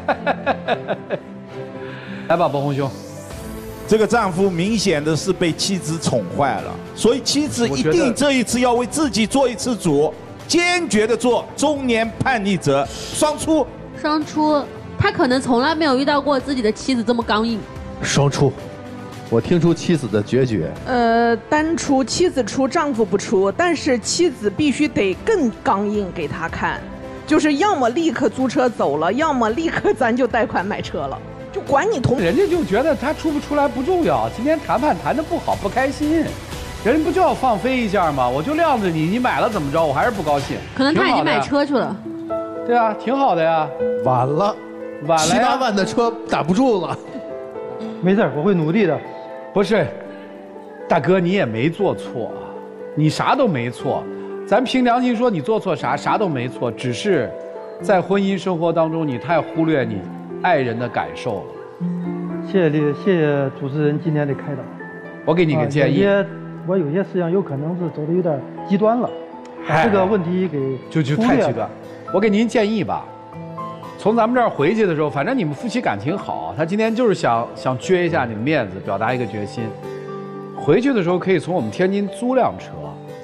来吧，博红兄。 这个丈夫明显的是被妻子宠坏了，所以妻子一定这一次要为自己做一次主。坚决的做中年叛逆者，双出。 双出，他可能从来没有遇到过自己的妻子这么刚硬。 双出，我听出妻子的决绝。 呃，单出，妻子出，丈夫不出，但是妻子必须得更刚硬给他看，就是要么立刻租车走了，要么立刻咱就贷款买车了，就管你同。 人家就觉得他出不出来不重要，今天谈判谈得不好不开心。人不就要放飞一下吗？我就晾着你，你买了怎么着？我还是不高兴。 可能他已经买车去了。 对啊，挺好的呀。 晚了， 晚了， 七八万的车打不住了。 没事，我会努力的。 不是，大哥，你也没做错，你啥都没错。咱凭良心说，你做错啥？啥都没错，只是在婚姻生活当中，你太忽略你爱人的感受了。 谢谢李，谢谢主持人今天的开导。 我给你个建议。 啊我有些事情有可能是走的有点极端了，把这个问题给就就太极端。我给您建议吧，从咱们这儿回去的时候，反正你们夫妻感情好，他今天就是想想撅一下你的面子，表达一个决心。回去的时候可以从我们天津租辆车，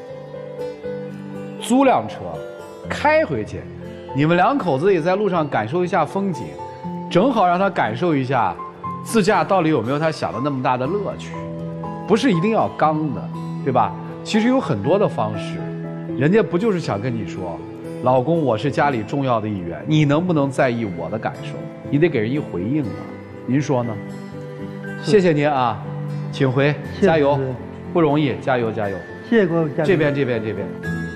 租辆车开回去，你们两口子也在路上感受一下风景，正好让他感受一下自驾到底有没有他想的那么大的乐趣。不是一定要刚的，对吧？其实有很多的方式，人家不就是想跟你说， 老公，我是家里重要的一员，你能不能在意我的感受？你得给人一回应啊！您说呢？谢谢您啊，请回，加油，不容易，加油加油！ 谢谢各位嘉宾。 这边这边这边。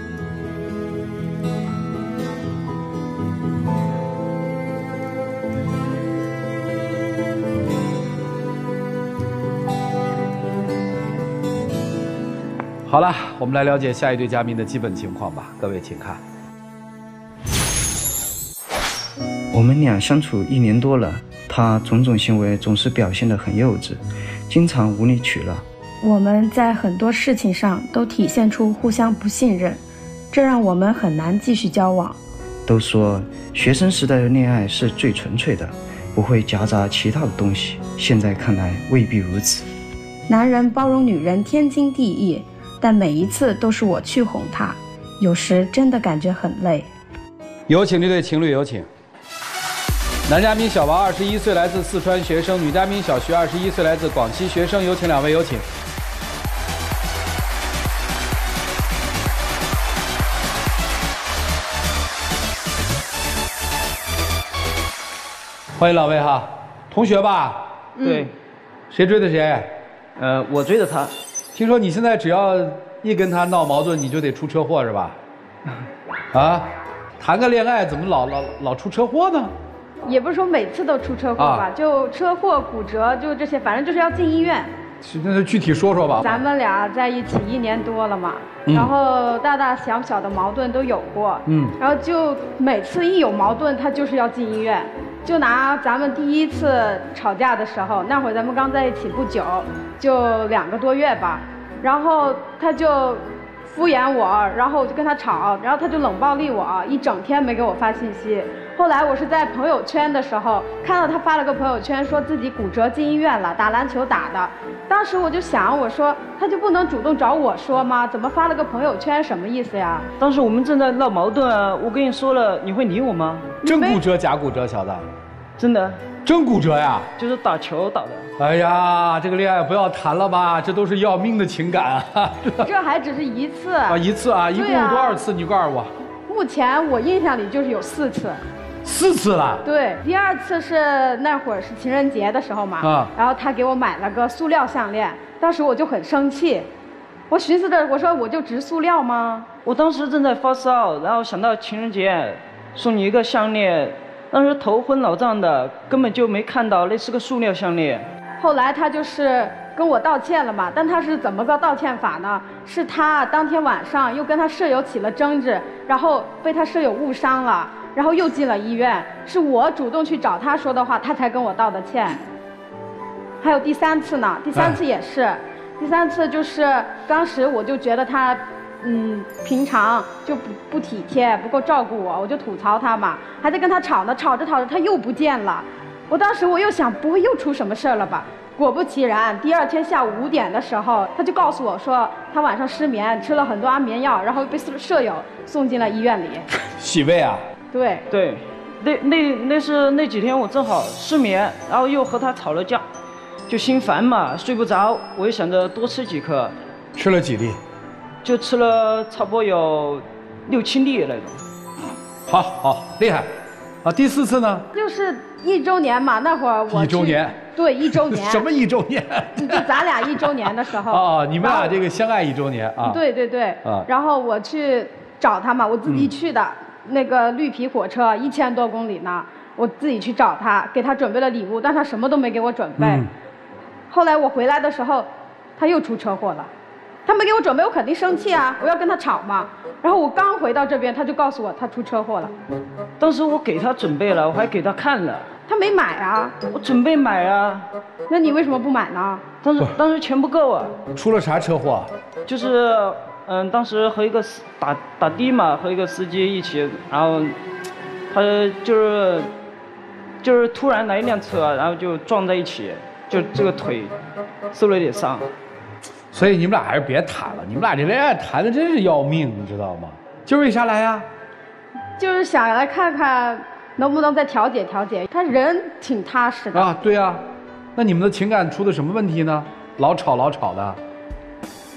好了，我们来了解下一对嘉宾的基本情况吧。各位请看。 我们俩相处一年多了，他种种行为总是表现得很幼稚，经常无理取闹。 我们在很多事情上都体现出互相不信任，这让我们很难继续交往。 都说学生时代的恋爱是最纯粹的，不会夹杂其他的东西，现在看来未必如此。 男人包容女人天经地义，但每一次都是我去哄他，有时真的感觉很累。 有请这对情侣，有请。男嘉宾小王，二十一岁，来自四川学生；女嘉宾小徐，二十一岁，来自广西学生。有请两位，有请。欢迎两位哈，同学吧？ 对。 谁追的谁？ 呃，我追的他。 听说你现在只要一跟他闹矛盾，你就得出车祸是吧？啊，谈个恋爱怎么老老老出车祸呢？ 也不是说每次都出车祸吧，啊、就车祸、骨折，就这些，反正就是要进医院。 那就具体说说吧。 咱们俩在一起一年多了嘛，嗯、然后大大小小的矛盾都有过，嗯，然后就每次一有矛盾，他就是要进医院。就拿咱们第一次吵架的时候，那会儿咱们刚在一起不久，就两个多月吧，然后他就敷衍我，然后我就跟他吵，然后他就冷暴力我，一整天没给我发信息。后来我是在朋友圈的时候看到他发了个朋友圈，说自己骨折进医院了，打篮球打的。当时我就想，我说他就不能主动找我说吗？怎么发了个朋友圈，什么意思呀？ 当时我们正在闹矛盾啊，我跟你说了，你会理我吗？ 真骨折假骨折，小子？ 真的。 真骨折呀？ 就是打球打的。 哎呀，这个恋爱不要谈了吧，这都是要命的情感啊！ 这还只是一次啊，一次啊，一共有多少次？你告诉我。 目前我印象里就是有四次。 四次了。 对，第二次是那会儿是情人节的时候嘛，啊，然后他给我买了个塑料项链，当时我就很生气，我寻思着，我说我就值塑料吗？ 我当时正在发烧，然后想到情人节送你一个项链，当时头昏脑胀的，根本就没看到那是个塑料项链。 后来他就是跟我道歉了嘛，但他是怎么个道歉法呢？是他当天晚上又跟他舍友起了争执，然后被他舍友误伤了。然后又进了医院，是我主动去找他说的话，他才跟我道的歉。还有第三次呢，第三次也是，哎、第三次就是当时我就觉得他，嗯，平常就不不体贴，不够照顾我，我就吐槽他嘛，还在跟他吵呢，吵着吵着他又不见了。我当时我又想，不会又出什么事儿了吧？果不其然，第二天下午五点的时候，他就告诉我说，他晚上失眠，吃了很多安眠药，然后被舍友送进了医院里。 洗胃啊？ 对对，那那那是那几天我正好失眠，然后又和他吵了架，就心烦嘛，睡不着，我也想着多吃几颗。 吃了几粒？ 就吃了差不多有六七粒那种。 好好厉害，啊，第四次呢？ 就是一周年嘛，那会儿我一周年。 对，一周年。 什么一周年？ 就咱俩一周年的时候。 哦，你们俩这个相爱一周年啊？ 对对对。啊。然后我去找他嘛，我自己去的。嗯，那个绿皮火车一千多公里呢，我自己去找他，给他准备了礼物，但他什么都没给我准备。嗯、后来我回来的时候，他又出车祸了，他没给我准备，我肯定生气啊，我要跟他吵嘛。然后我刚回到这边，他就告诉我他出车祸了。 当时我给他准备了，我还给他看了。 他没买啊？ 我准备买啊。 那你为什么不买呢？ 当时当时钱不够啊。 出了啥车祸？ 就是。嗯，当时和一个打打的嘛，和一个司机一起，然后他就是就是突然来一辆车，然后就撞在一起，就这个腿受了点伤。 所以你们俩还是别谈了，你们俩这恋爱谈的真是要命，你知道吗？今儿为啥来呀？ 就是想来看看能不能再调解调解，他人挺踏实的啊。对啊，那你们的情感出的什么问题呢？老吵老吵的。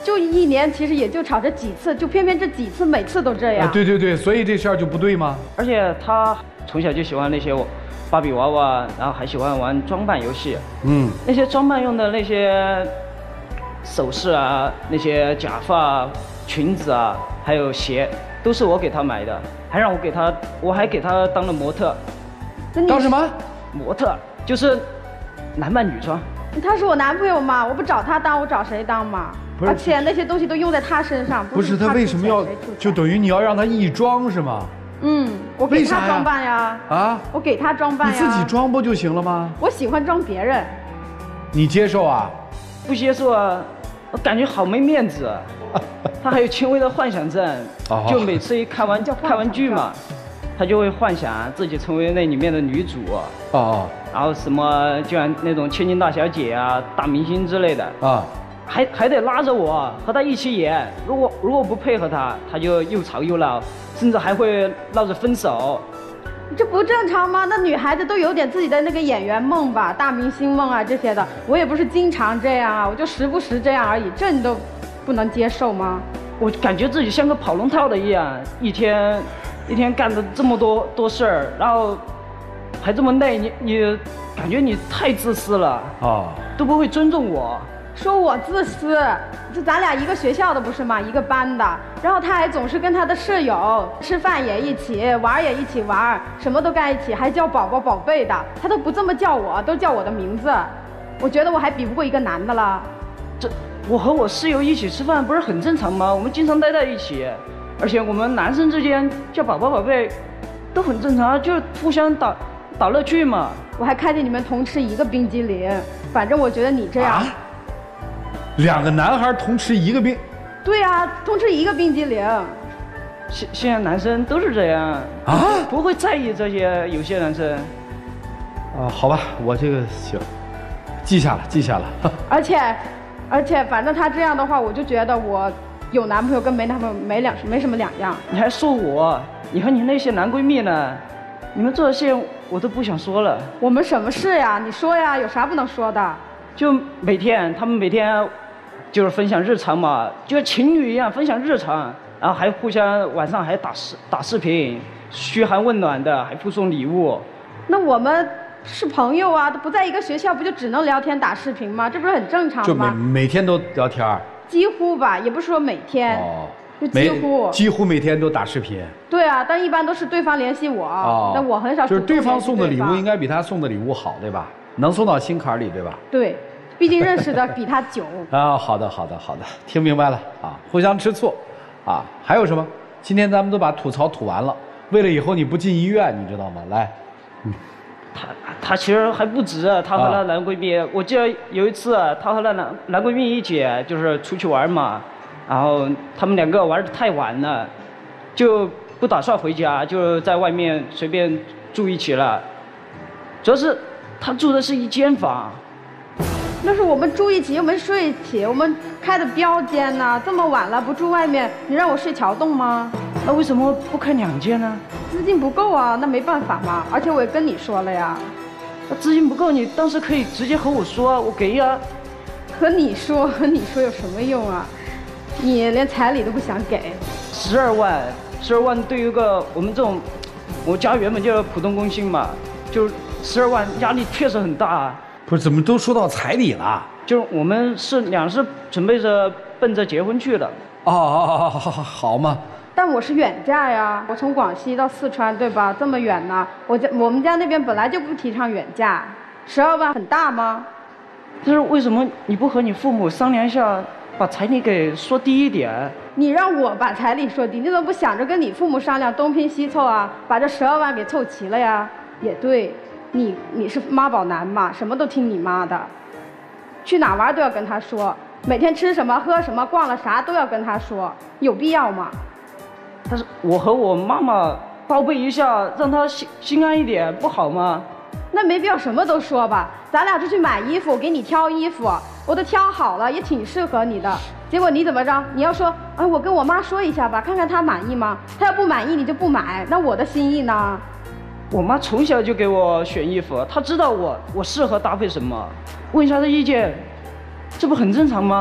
就一年，其实也就吵这几次，就偏偏这几次每次都这样。 啊、对对对，所以这事儿就不对吗？ 而且他从小就喜欢那些芭比娃娃，然后还喜欢玩装扮游戏。嗯，那些装扮用的那些首饰啊，那些假发、裙子啊，还有鞋，都是我给他买的，还让我给他，我还给他当了模特。 当什么？ 模特，就是男扮女装。 他是我男朋友嘛，我不找他当，我找谁当嘛？而且那些东西都用在他身上。 不是他为什么要？就等于你要让他易装是吗？ 嗯，我给他装扮呀。啊？我给他装扮呀。 你自己装不就行了吗？ 我喜欢装别人。 你接受啊？ 不接受啊！我感觉好没面子。他还有轻微的幻想症，就每次一看完看完剧嘛，他就会幻想自己成为那里面的女主。哦。然后什么就像那种千金大小姐啊、大明星之类的啊，还还得拉着我和他一起演。如果如果不配合他，他就又吵又闹，甚至还会闹着分手。 这不正常吗？那女孩子都有点自己的那个演员梦吧，大明星梦啊这些的。我也不是经常这样啊，我就时不时这样而已。这你都不能接受吗？ 我感觉自己像个跑龙套的一样，一天一天干的这么多多事儿，然后还这么累，你你感觉你太自私了啊，都不会尊重我。 说我自私，就咱俩一个学校的不是吗？一个班的，然后他还总是跟他的舍友吃饭也一起，玩也一起玩，什么都干一起，还叫宝宝宝贝的，他都不这么叫我，都叫我的名字。我觉得我还比不过一个男的了。 这我和我室友一起吃饭不是很正常吗？我们经常待在一起，而且我们男生之间叫宝宝宝贝都很正常，就互相打打乐趣嘛。 我还看见你们同吃一个冰激凌，反正我觉得你这样。啊， 两个男孩同吃一个冰？ 对啊，同吃一个冰激凌。 现现在男生都是这样啊，不会在意这些。有些男生啊，好吧，我这个行，记下了，记下了。 而且，而且，反正他这样的话，我就觉得我有男朋友跟没男朋友没两没什么两样。 你还说我，你和你那些男闺蜜呢？你们做些我都不想说了。 我们什么事呀？你说呀，有啥不能说的？ 就每天，他们每天就是分享日常嘛，就像情侣一样分享日常，然后还互相晚上还打视打视频，嘘寒问暖的，还附送礼物。 那我们是朋友啊，都不在一个学校，不就只能聊天打视频吗？这不是很正常吗？ 就每每天都聊天？ 几乎吧，也不是说每天。哦。就几乎几乎每天都打视频。 对啊，但一般都是对方联系我，哦、但我很少。 就是对方送的礼物应该比他送的礼物好，对吧？能送到心坎里，对吧？ 对，毕竟认识的比他久。 啊，好的，好的，好的，听明白了啊，互相吃醋，啊，还有什么？今天咱们都把吐槽吐完了，为了以后你不进医院，你知道吗？来，嗯， 他他其实还不止，他和那男闺蜜，啊、我记得有一次，他和那男男闺蜜一起就是出去玩嘛。然后他们两个玩得太晚了，就不打算回家，就在外面随便住一起了。主要是他住的是一间房， 那是我们住一起又没睡一起，我们开的标间呢。这么晚了不住外面，你让我睡桥洞吗？ 那为什么不开两间呢？ 资金不够啊，那没办法嘛。而且我也跟你说了呀， 那资金不够，你当时可以直接和我说，我给呀。 和你说，和你说有什么用啊？你连彩礼都不想给， 十二万，十二万对于一个我们这种，我家原本就是普通工薪嘛，就是十二万压力确实很大啊。 不是，怎么都说到彩礼了？ 就是我们是俩是准备着奔着结婚去的。 哦哦哦哦，好嘛。 但我是远嫁呀，我从广西到四川，对吧？这么远呢，我家我们家那边本来就不提倡远嫁，十二万很大吗？ 但是为什么你不和你父母商量一下？把彩礼给说低一点。 你让我把彩礼说低，你怎么不想着跟你父母商量，东拼西凑啊，把这十二万给凑齐了呀？也对，你你是妈宝男嘛，什么都听你妈的，去哪玩都要跟他说，每天吃什么喝什么，逛了啥都要跟他说，有必要吗？ 但是我和我妈妈报备一下，让她心心安一点，不好吗？ 那没必要什么都说吧，咱俩出去买衣服，我给你挑衣服，我都挑好了，也挺适合你的。结果你怎么着？你要说，哎，我跟我妈说一下吧，看看她满意吗？她要不满意，你就不买。那我的心意呢？ 我妈从小就给我选衣服，她知道我我适合搭配什么，问一下她意见，这不很正常吗？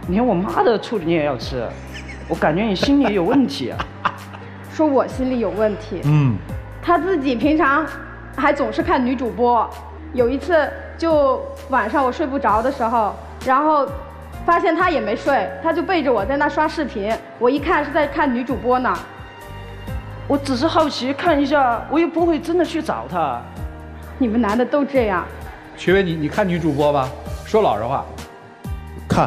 连我妈的醋你也要吃，我感觉你心里有问题啊。 说我心里有问题。 嗯， 他自己平常还总是看女主播，有一次就晚上我睡不着的时候，然后发现他也没睡，他就背着我在那刷视频，我一看是在看女主播呢。 我只是好奇看一下，我又不会真的去找他。 你们男的都这样。 学伟，你你看女主播吧？说老实话。 看。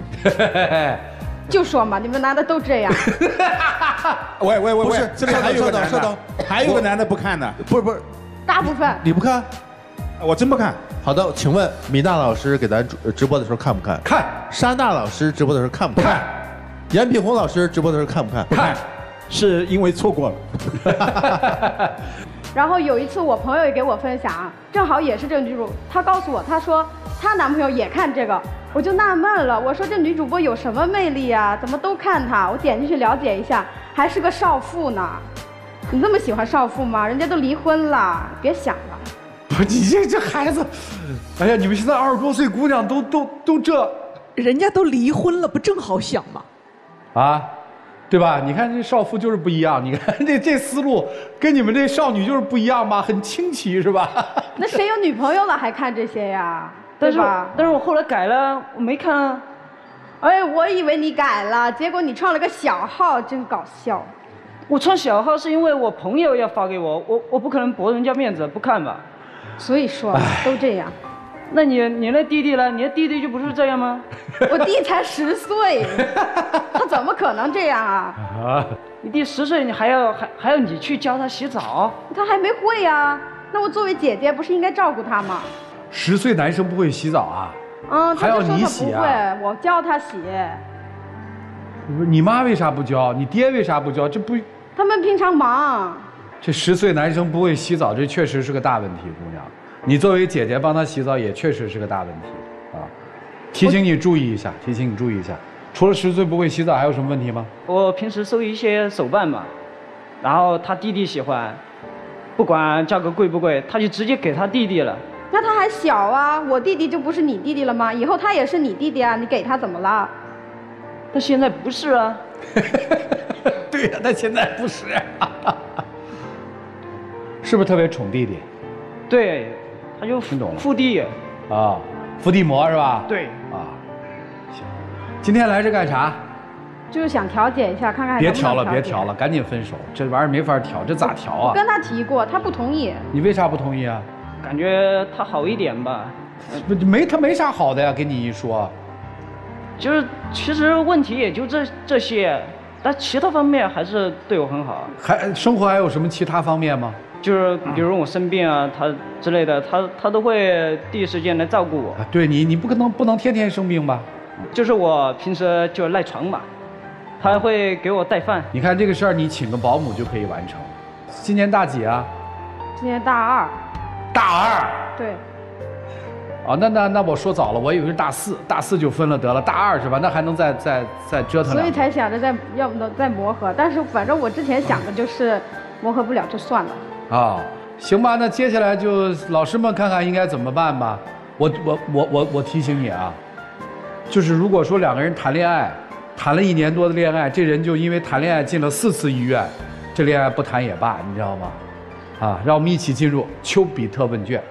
就说嘛，你们男的都这样。 喂喂喂喂， 不是这里还有个男稍等的，还有个男的不看的。 不是不是， 大部分。 你不看？ 我真不看。 好的，请问米娜老师给咱直播的时候看不看？ 看。 沙娜老师直播的时候看不看？看。严品红老师直播的时候看不看？ 看。是因为错过了。 然后有一次我朋友也给我分享，正好也是这个女主，她告诉我，她说她男朋友也看这个，我就纳闷了，我说这女主播有什么魅力啊？怎么都看她？我点进去了解一下，还是个少妇呢。你这么喜欢少妇吗？人家都离婚了，别想了。 不，你这这孩子，哎呀，你们现在二十多岁姑娘都都都这， 人家都离婚了，不正好想吗？ 啊？对吧？你看这少妇就是不一样，你看这这思路跟你们这少女就是不一样吧？很清奇是吧？ 那谁有女朋友了还看这些呀？ 但是对吧？ 但是我后来改了，我没看啊。 哎，我以为你改了，结果你创了个小号，真搞笑。 我创小号是因为我朋友要发给我，我我不可能驳人家面子不看吧。 所以说都这样。 那你你那弟弟呢？你的弟弟就不是这样吗？ 我弟才十岁，他怎么可能这样啊？ 啊！ 你弟十岁，你还要还还要你去教他洗澡？ 他还没会呀，那我作为姐姐不是应该照顾他吗？ 十岁男生不会洗澡啊？ 嗯， 还要你洗啊？ 不会，我教他洗。 不是你妈为啥不教？你爹为啥不教？这不， 他们平常忙。 这十岁男生不会洗澡，这确实是个大问题，姑娘。你作为姐姐帮他洗澡，也确实是个大问题啊！提醒你注意一下，提醒你注意一下。除了十岁不会洗澡，还有什么问题吗？ 我平时收一些手办嘛，然后他弟弟喜欢，不管价格贵不贵，他就直接给他弟弟了。 那他还小啊，我弟弟就不是你弟弟了吗？以后他也是你弟弟啊，你给他怎么了？ 他现在不是啊。 对呀、啊，他现在不是、啊，是不是特别宠弟弟？ 对。他就听懂了， 腹地啊，腹地魔是吧？ 对啊，行，今天来这干啥？ 就是想调解一下，看看别调了，别调了，赶紧分手，这玩意儿没法调，这咋调啊？ 我跟他提过，他不同意。 你为啥不同意啊？ 感觉他好一点吧。 不，没他没啥好的呀，跟你一说。 就是其实问题也就这这些，但其他方面还是对我很好。 还生活还有什么其他方面吗？ 就是比如我生病啊，他之类的，他他都会第一时间来照顾我。 对你，你不可能不能天天生病吧？ 就是我平时就赖床嘛，他会给我带饭。 你看这个事儿，你请个保姆就可以完成。今年大几啊？ 今年大二。 大二。 对。 哦，那那那我说早了，我以为是大四，大四就分了得了，大二是吧？那还能再再再折腾两。 所以才想着再要不能再磨合，但是反正我之前想的就是磨合不了就算了。 啊、哦，行吧，那接下来就老师们看看应该怎么办吧。我我我我我提醒你啊，就是如果说两个人谈恋爱，谈了一年多的恋爱，这人就因为谈恋爱进了四次医院，这恋爱不谈也罢，你知道吗？啊，让我们一起进入丘比特问卷。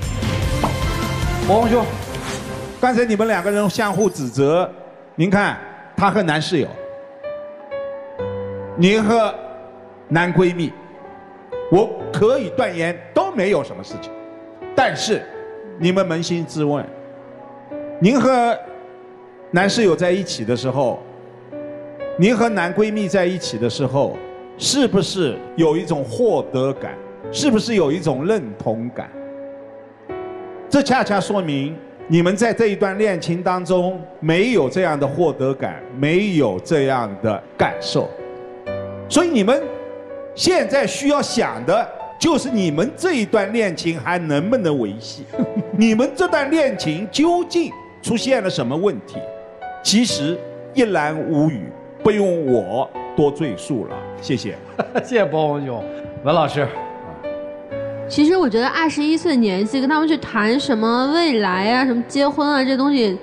王兄，刚才你们两个人相互指责，您看她和男室友，您和男闺蜜。我可以断言都没有什么事情，但是你们扪心自问，您和男室友在一起的时候，您和男闺蜜在一起的时候，是不是有一种获得感？是不是有一种认同感？这恰恰说明你们在这一段恋情当中没有这样的获得感，没有这样的感受，所以你们现在需要想的就是你们这一段恋情还能不能维系？你们这段恋情究竟出现了什么问题？其实一览无余，不用我多赘述了。谢谢， 谢谢波红兄，文老师。 其实我觉得二十一岁年纪跟他们去谈什么未来啊、什么结婚啊这东西，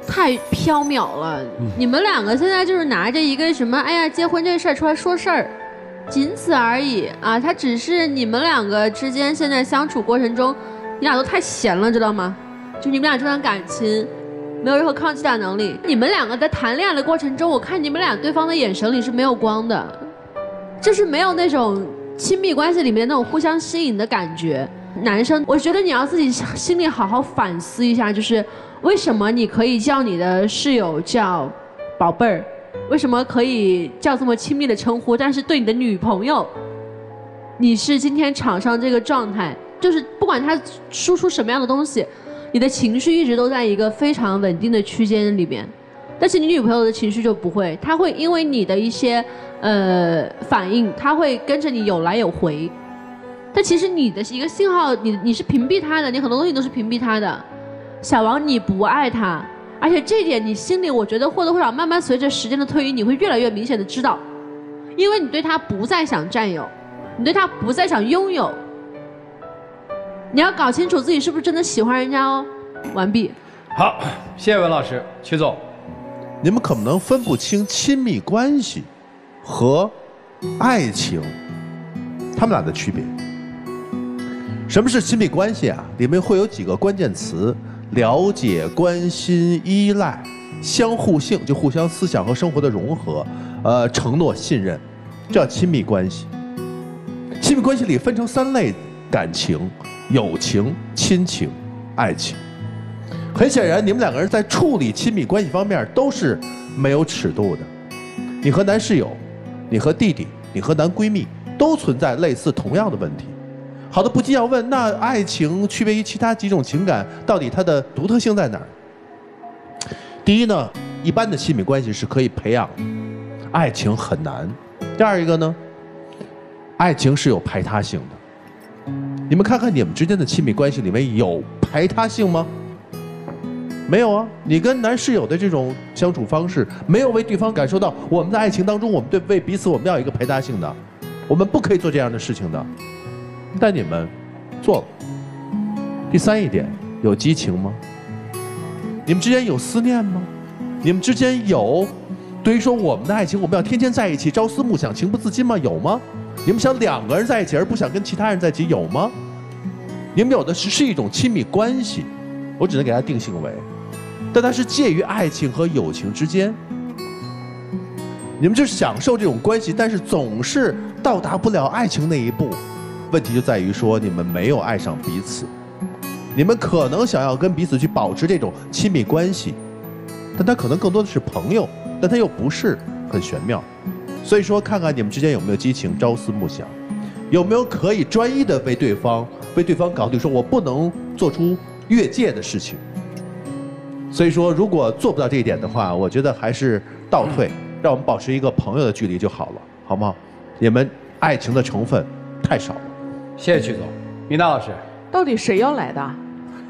太缥缈了。嗯、你们两个现在就是拿着一个什么，哎呀，结婚这个事儿出来说事儿，仅此而已啊！它只是你们两个之间现在相处过程中，你俩都太闲了，知道吗？就你们俩这段感情，没有任何抗击打能力。你们两个在谈恋爱的过程中，我看你们俩对方的眼神里是没有光的，就是没有那种亲密关系里面那种互相吸引的感觉。男生，我觉得你要自己心里好好反思一下，就是为什么你可以叫你的室友叫宝贝儿，为什么可以叫这么亲密的称呼，但是对你的女朋友，你是今天场上这个状态，就是不管他输出什么样的东西，你的情绪一直都在一个非常稳定的区间里面，但是你女朋友的情绪就不会，她会因为你的一些呃反应，她会跟着你有来有回。但其实你的一个信号，你你是屏蔽他的，你很多东西都是屏蔽他的。小王，你不爱他，而且这一点你心里，我觉得或多或少慢慢随着时间的推移，你会越来越明显的知道，因为你对他不再想占有，你对他不再想拥有。你要搞清楚自己是不是真的喜欢人家哦。完毕。 好，谢谢文老师，曲总， 你们可能分不清亲密关系和爱情他们俩的区别。什么是亲密关系啊？里面会有几个关键词：了解、关心、依赖、相互性，就互相思想和生活的融合，呃，承诺、信任，这叫亲密关系。亲密关系里分成三类感情：友情、亲情、爱情。很显然，你们两个人在处理亲密关系方面都是没有尺度的。你和男室友，你和弟弟，你和男闺蜜，都存在类似同样的问题。好的，不禁要问，那爱情区别于其他几种情感，到底它的独特性在哪儿？第一呢，一般的亲密关系是可以培养的，爱情很难。第二一个呢，爱情是有排他性的。你们看看你们之间的亲密关系里面有排他性吗？没有啊，你跟男室友的这种相处方式，没有为对方感受到我们在爱情当中，我们对为彼此我们要有一个排他性的，我们不可以做这样的事情的。但你们做了。第三一点，有激情吗？你们之间有思念吗？你们之间有对于说我们的爱情，我们要天天在一起，朝思暮想，情不自禁吗？有吗？你们想两个人在一起，而不想跟其他人在一起，有吗？你们有的是是一种亲密关系，我只能给它定性为，但它是介于爱情和友情之间。你们就是享受这种关系，但是总是到达不了爱情那一步。问题就在于说，你们没有爱上彼此，你们可能想要跟彼此去保持这种亲密关系，但它可能更多的是朋友，但它又不是很玄妙。所以说，看看你们之间有没有激情，朝思暮想，有没有可以专一的为对方为对方考虑，说我不能做出越界的事情。所以说，如果做不到这一点的话，我觉得还是倒退，让我们保持一个朋友的距离就好了，好吗？你们爱情的成分太少了。 谢谢曲总。米娜老师， 到底谁要来的？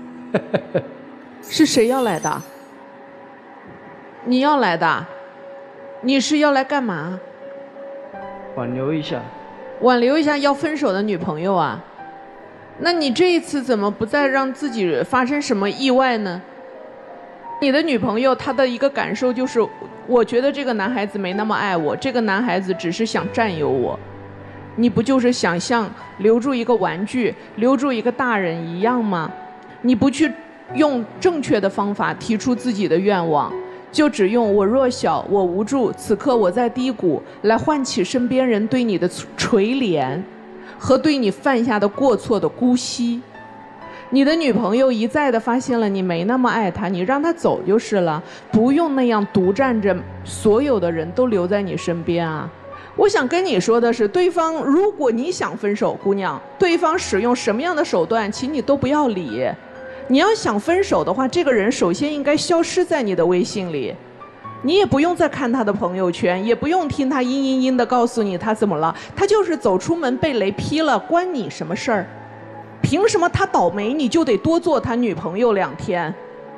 是谁要来的？你要来的？你是要来干嘛？ 挽留一下。 挽留一下要分手的女朋友啊？那你这一次怎么不再让自己发生什么意外呢？你的女朋友她的一个感受就是，我觉得这个男孩子没那么爱我，这个男孩子只是想占有我。你不就是想像留住一个玩具，留住一个大人一样吗？你不去用正确的方法提出自己的愿望，就只用我弱小，我无助，此刻我在低谷，来唤起身边人对你的垂怜和对你犯下的过错的姑息。你的女朋友一再的发现了你没那么爱她，你让她走就是了，不用那样独占着所有的人都留在你身边啊。我想跟你说的是，对方如果你想分手，姑娘，对方使用什么样的手段，请你都不要理。你要想分手的话，这个人首先应该消失在你的微信里，你也不用再看他的朋友圈，也不用听他嘤嘤嘤的告诉你他怎么了，他就是走出门被雷劈了，关你什么事儿？凭什么他倒霉你就得多做他女朋友两天？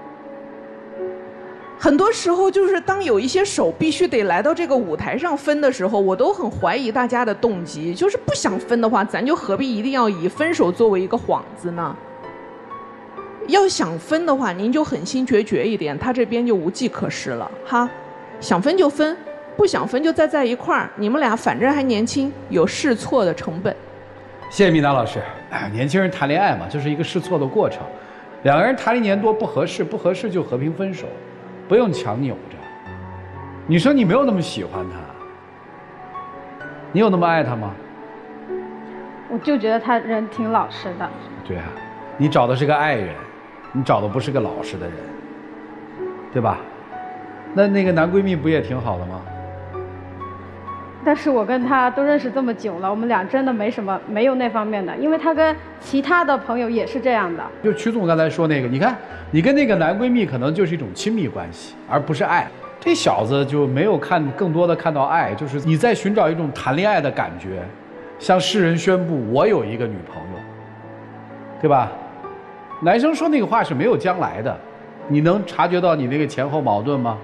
很多时候就是当有一些手必须得来到这个舞台上分的时候，我都很怀疑大家的动机，就是不想分的话，咱就何必一定要以分手作为一个幌子呢？ 要想分的话，您就狠心决绝一点，他这边就无计可施了哈。想分就分，不想分就再在一块儿。你们俩反正还年轻，有试错的成本。 谢谢米娜老师。哎，年轻人谈恋爱嘛，就是一个试错的过程。两个人谈了一年多不合适，不合适就和平分手，不用强扭着。你说你没有那么喜欢他，你有那么爱他吗？ 我就觉得他人挺老实的。 对啊，你找的是个爱人，你找的不是个老实的人，对吧？那那个男闺蜜不也挺好的吗？ 但是我跟他都认识这么久了，我们俩真的没什么，没有那方面的，因为他跟其他的朋友也是这样的。 就曲总刚才说那个，你看你跟那个男闺蜜可能就是一种亲密关系，而不是爱。这小子就没有看更多的看到爱，就是你在寻找一种谈恋爱的感觉，向世人宣布我有一个女朋友，对吧？男生说那个话是没有将来的，你能察觉到你那个前后矛盾吗？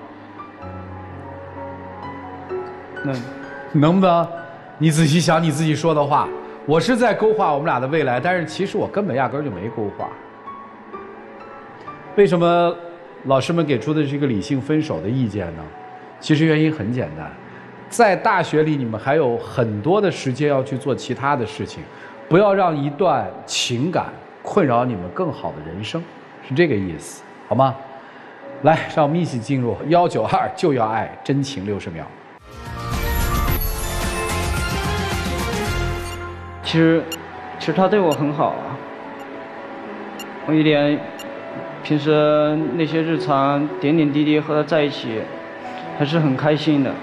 那能不能你仔细想你自己说的话？我是在勾画我们俩的未来，但是其实我根本压根儿就没勾画。为什么老师们给出的是一个理性分手的意见呢？其实原因很简单，在大学里你们还有很多的时间要去做其他的事情，不要让一段情感困扰你们更好的人生，是这个意思，好吗？来，让我们一起进入幺九二就要爱真情六十秒。 其实，其实他对我很好啊。我一点平时那些日常点点滴滴和他在一起，还是很开心的。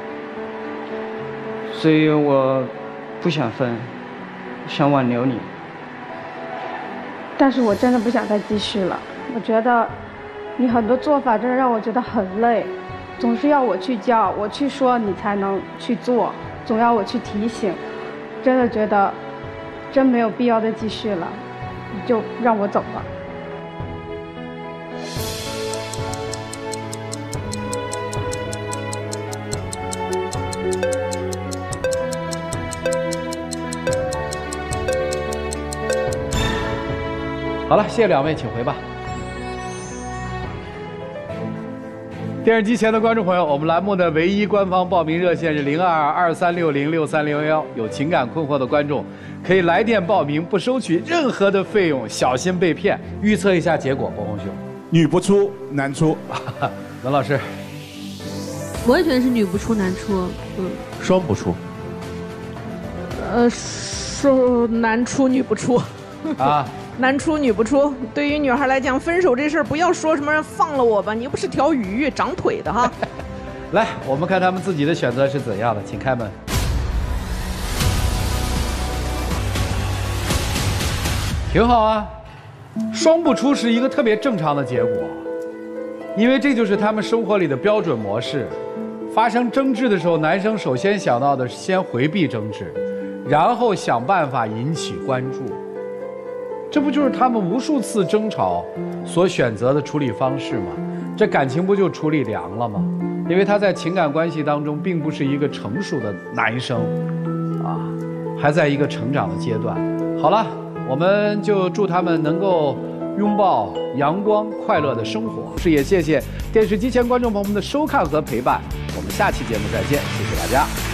所以我不想分，想挽留你。 但是我真的不想再继续了。我觉得你很多做法真的让我觉得很累，总是要我去教，我去说你才能去做，总要我去提醒。真的觉得真没有必要再继续了，你就让我走吧。 好了，谢谢两位，请回吧。电视机前的观众朋友，我们栏目的唯一官方报名热线是零二二三六零六三零幺，有情感困惑的观众可以来电报名，不收取任何的费用，小心被骗。预测一下结果，波红兄。 女不出，男出。 文老师， 我也觉得是女不出男出，嗯， 双不出。 呃，说男出女不出。 啊。 男出女不出，对于女孩来讲，分手这事儿不要说什么放了我吧，你又不是条鱼，长腿的哈。 来，我们看他们自己的选择是怎样的，请开门。挺好啊，双不出是一个特别正常的结果，因为这就是他们生活里的标准模式。发生争执的时候，男生首先想到的是先回避争执，然后想办法引起关注。这不就是他们无数次争吵所选择的处理方式吗？这感情不就处理凉了吗？因为他在情感关系当中并不是一个成熟的男生，啊，还在一个成长的阶段。好了，我们就祝他们能够拥抱阳光快乐的生活。是也谢谢电视机前观众朋友们的收看和陪伴，我们下期节目再见，谢谢大家。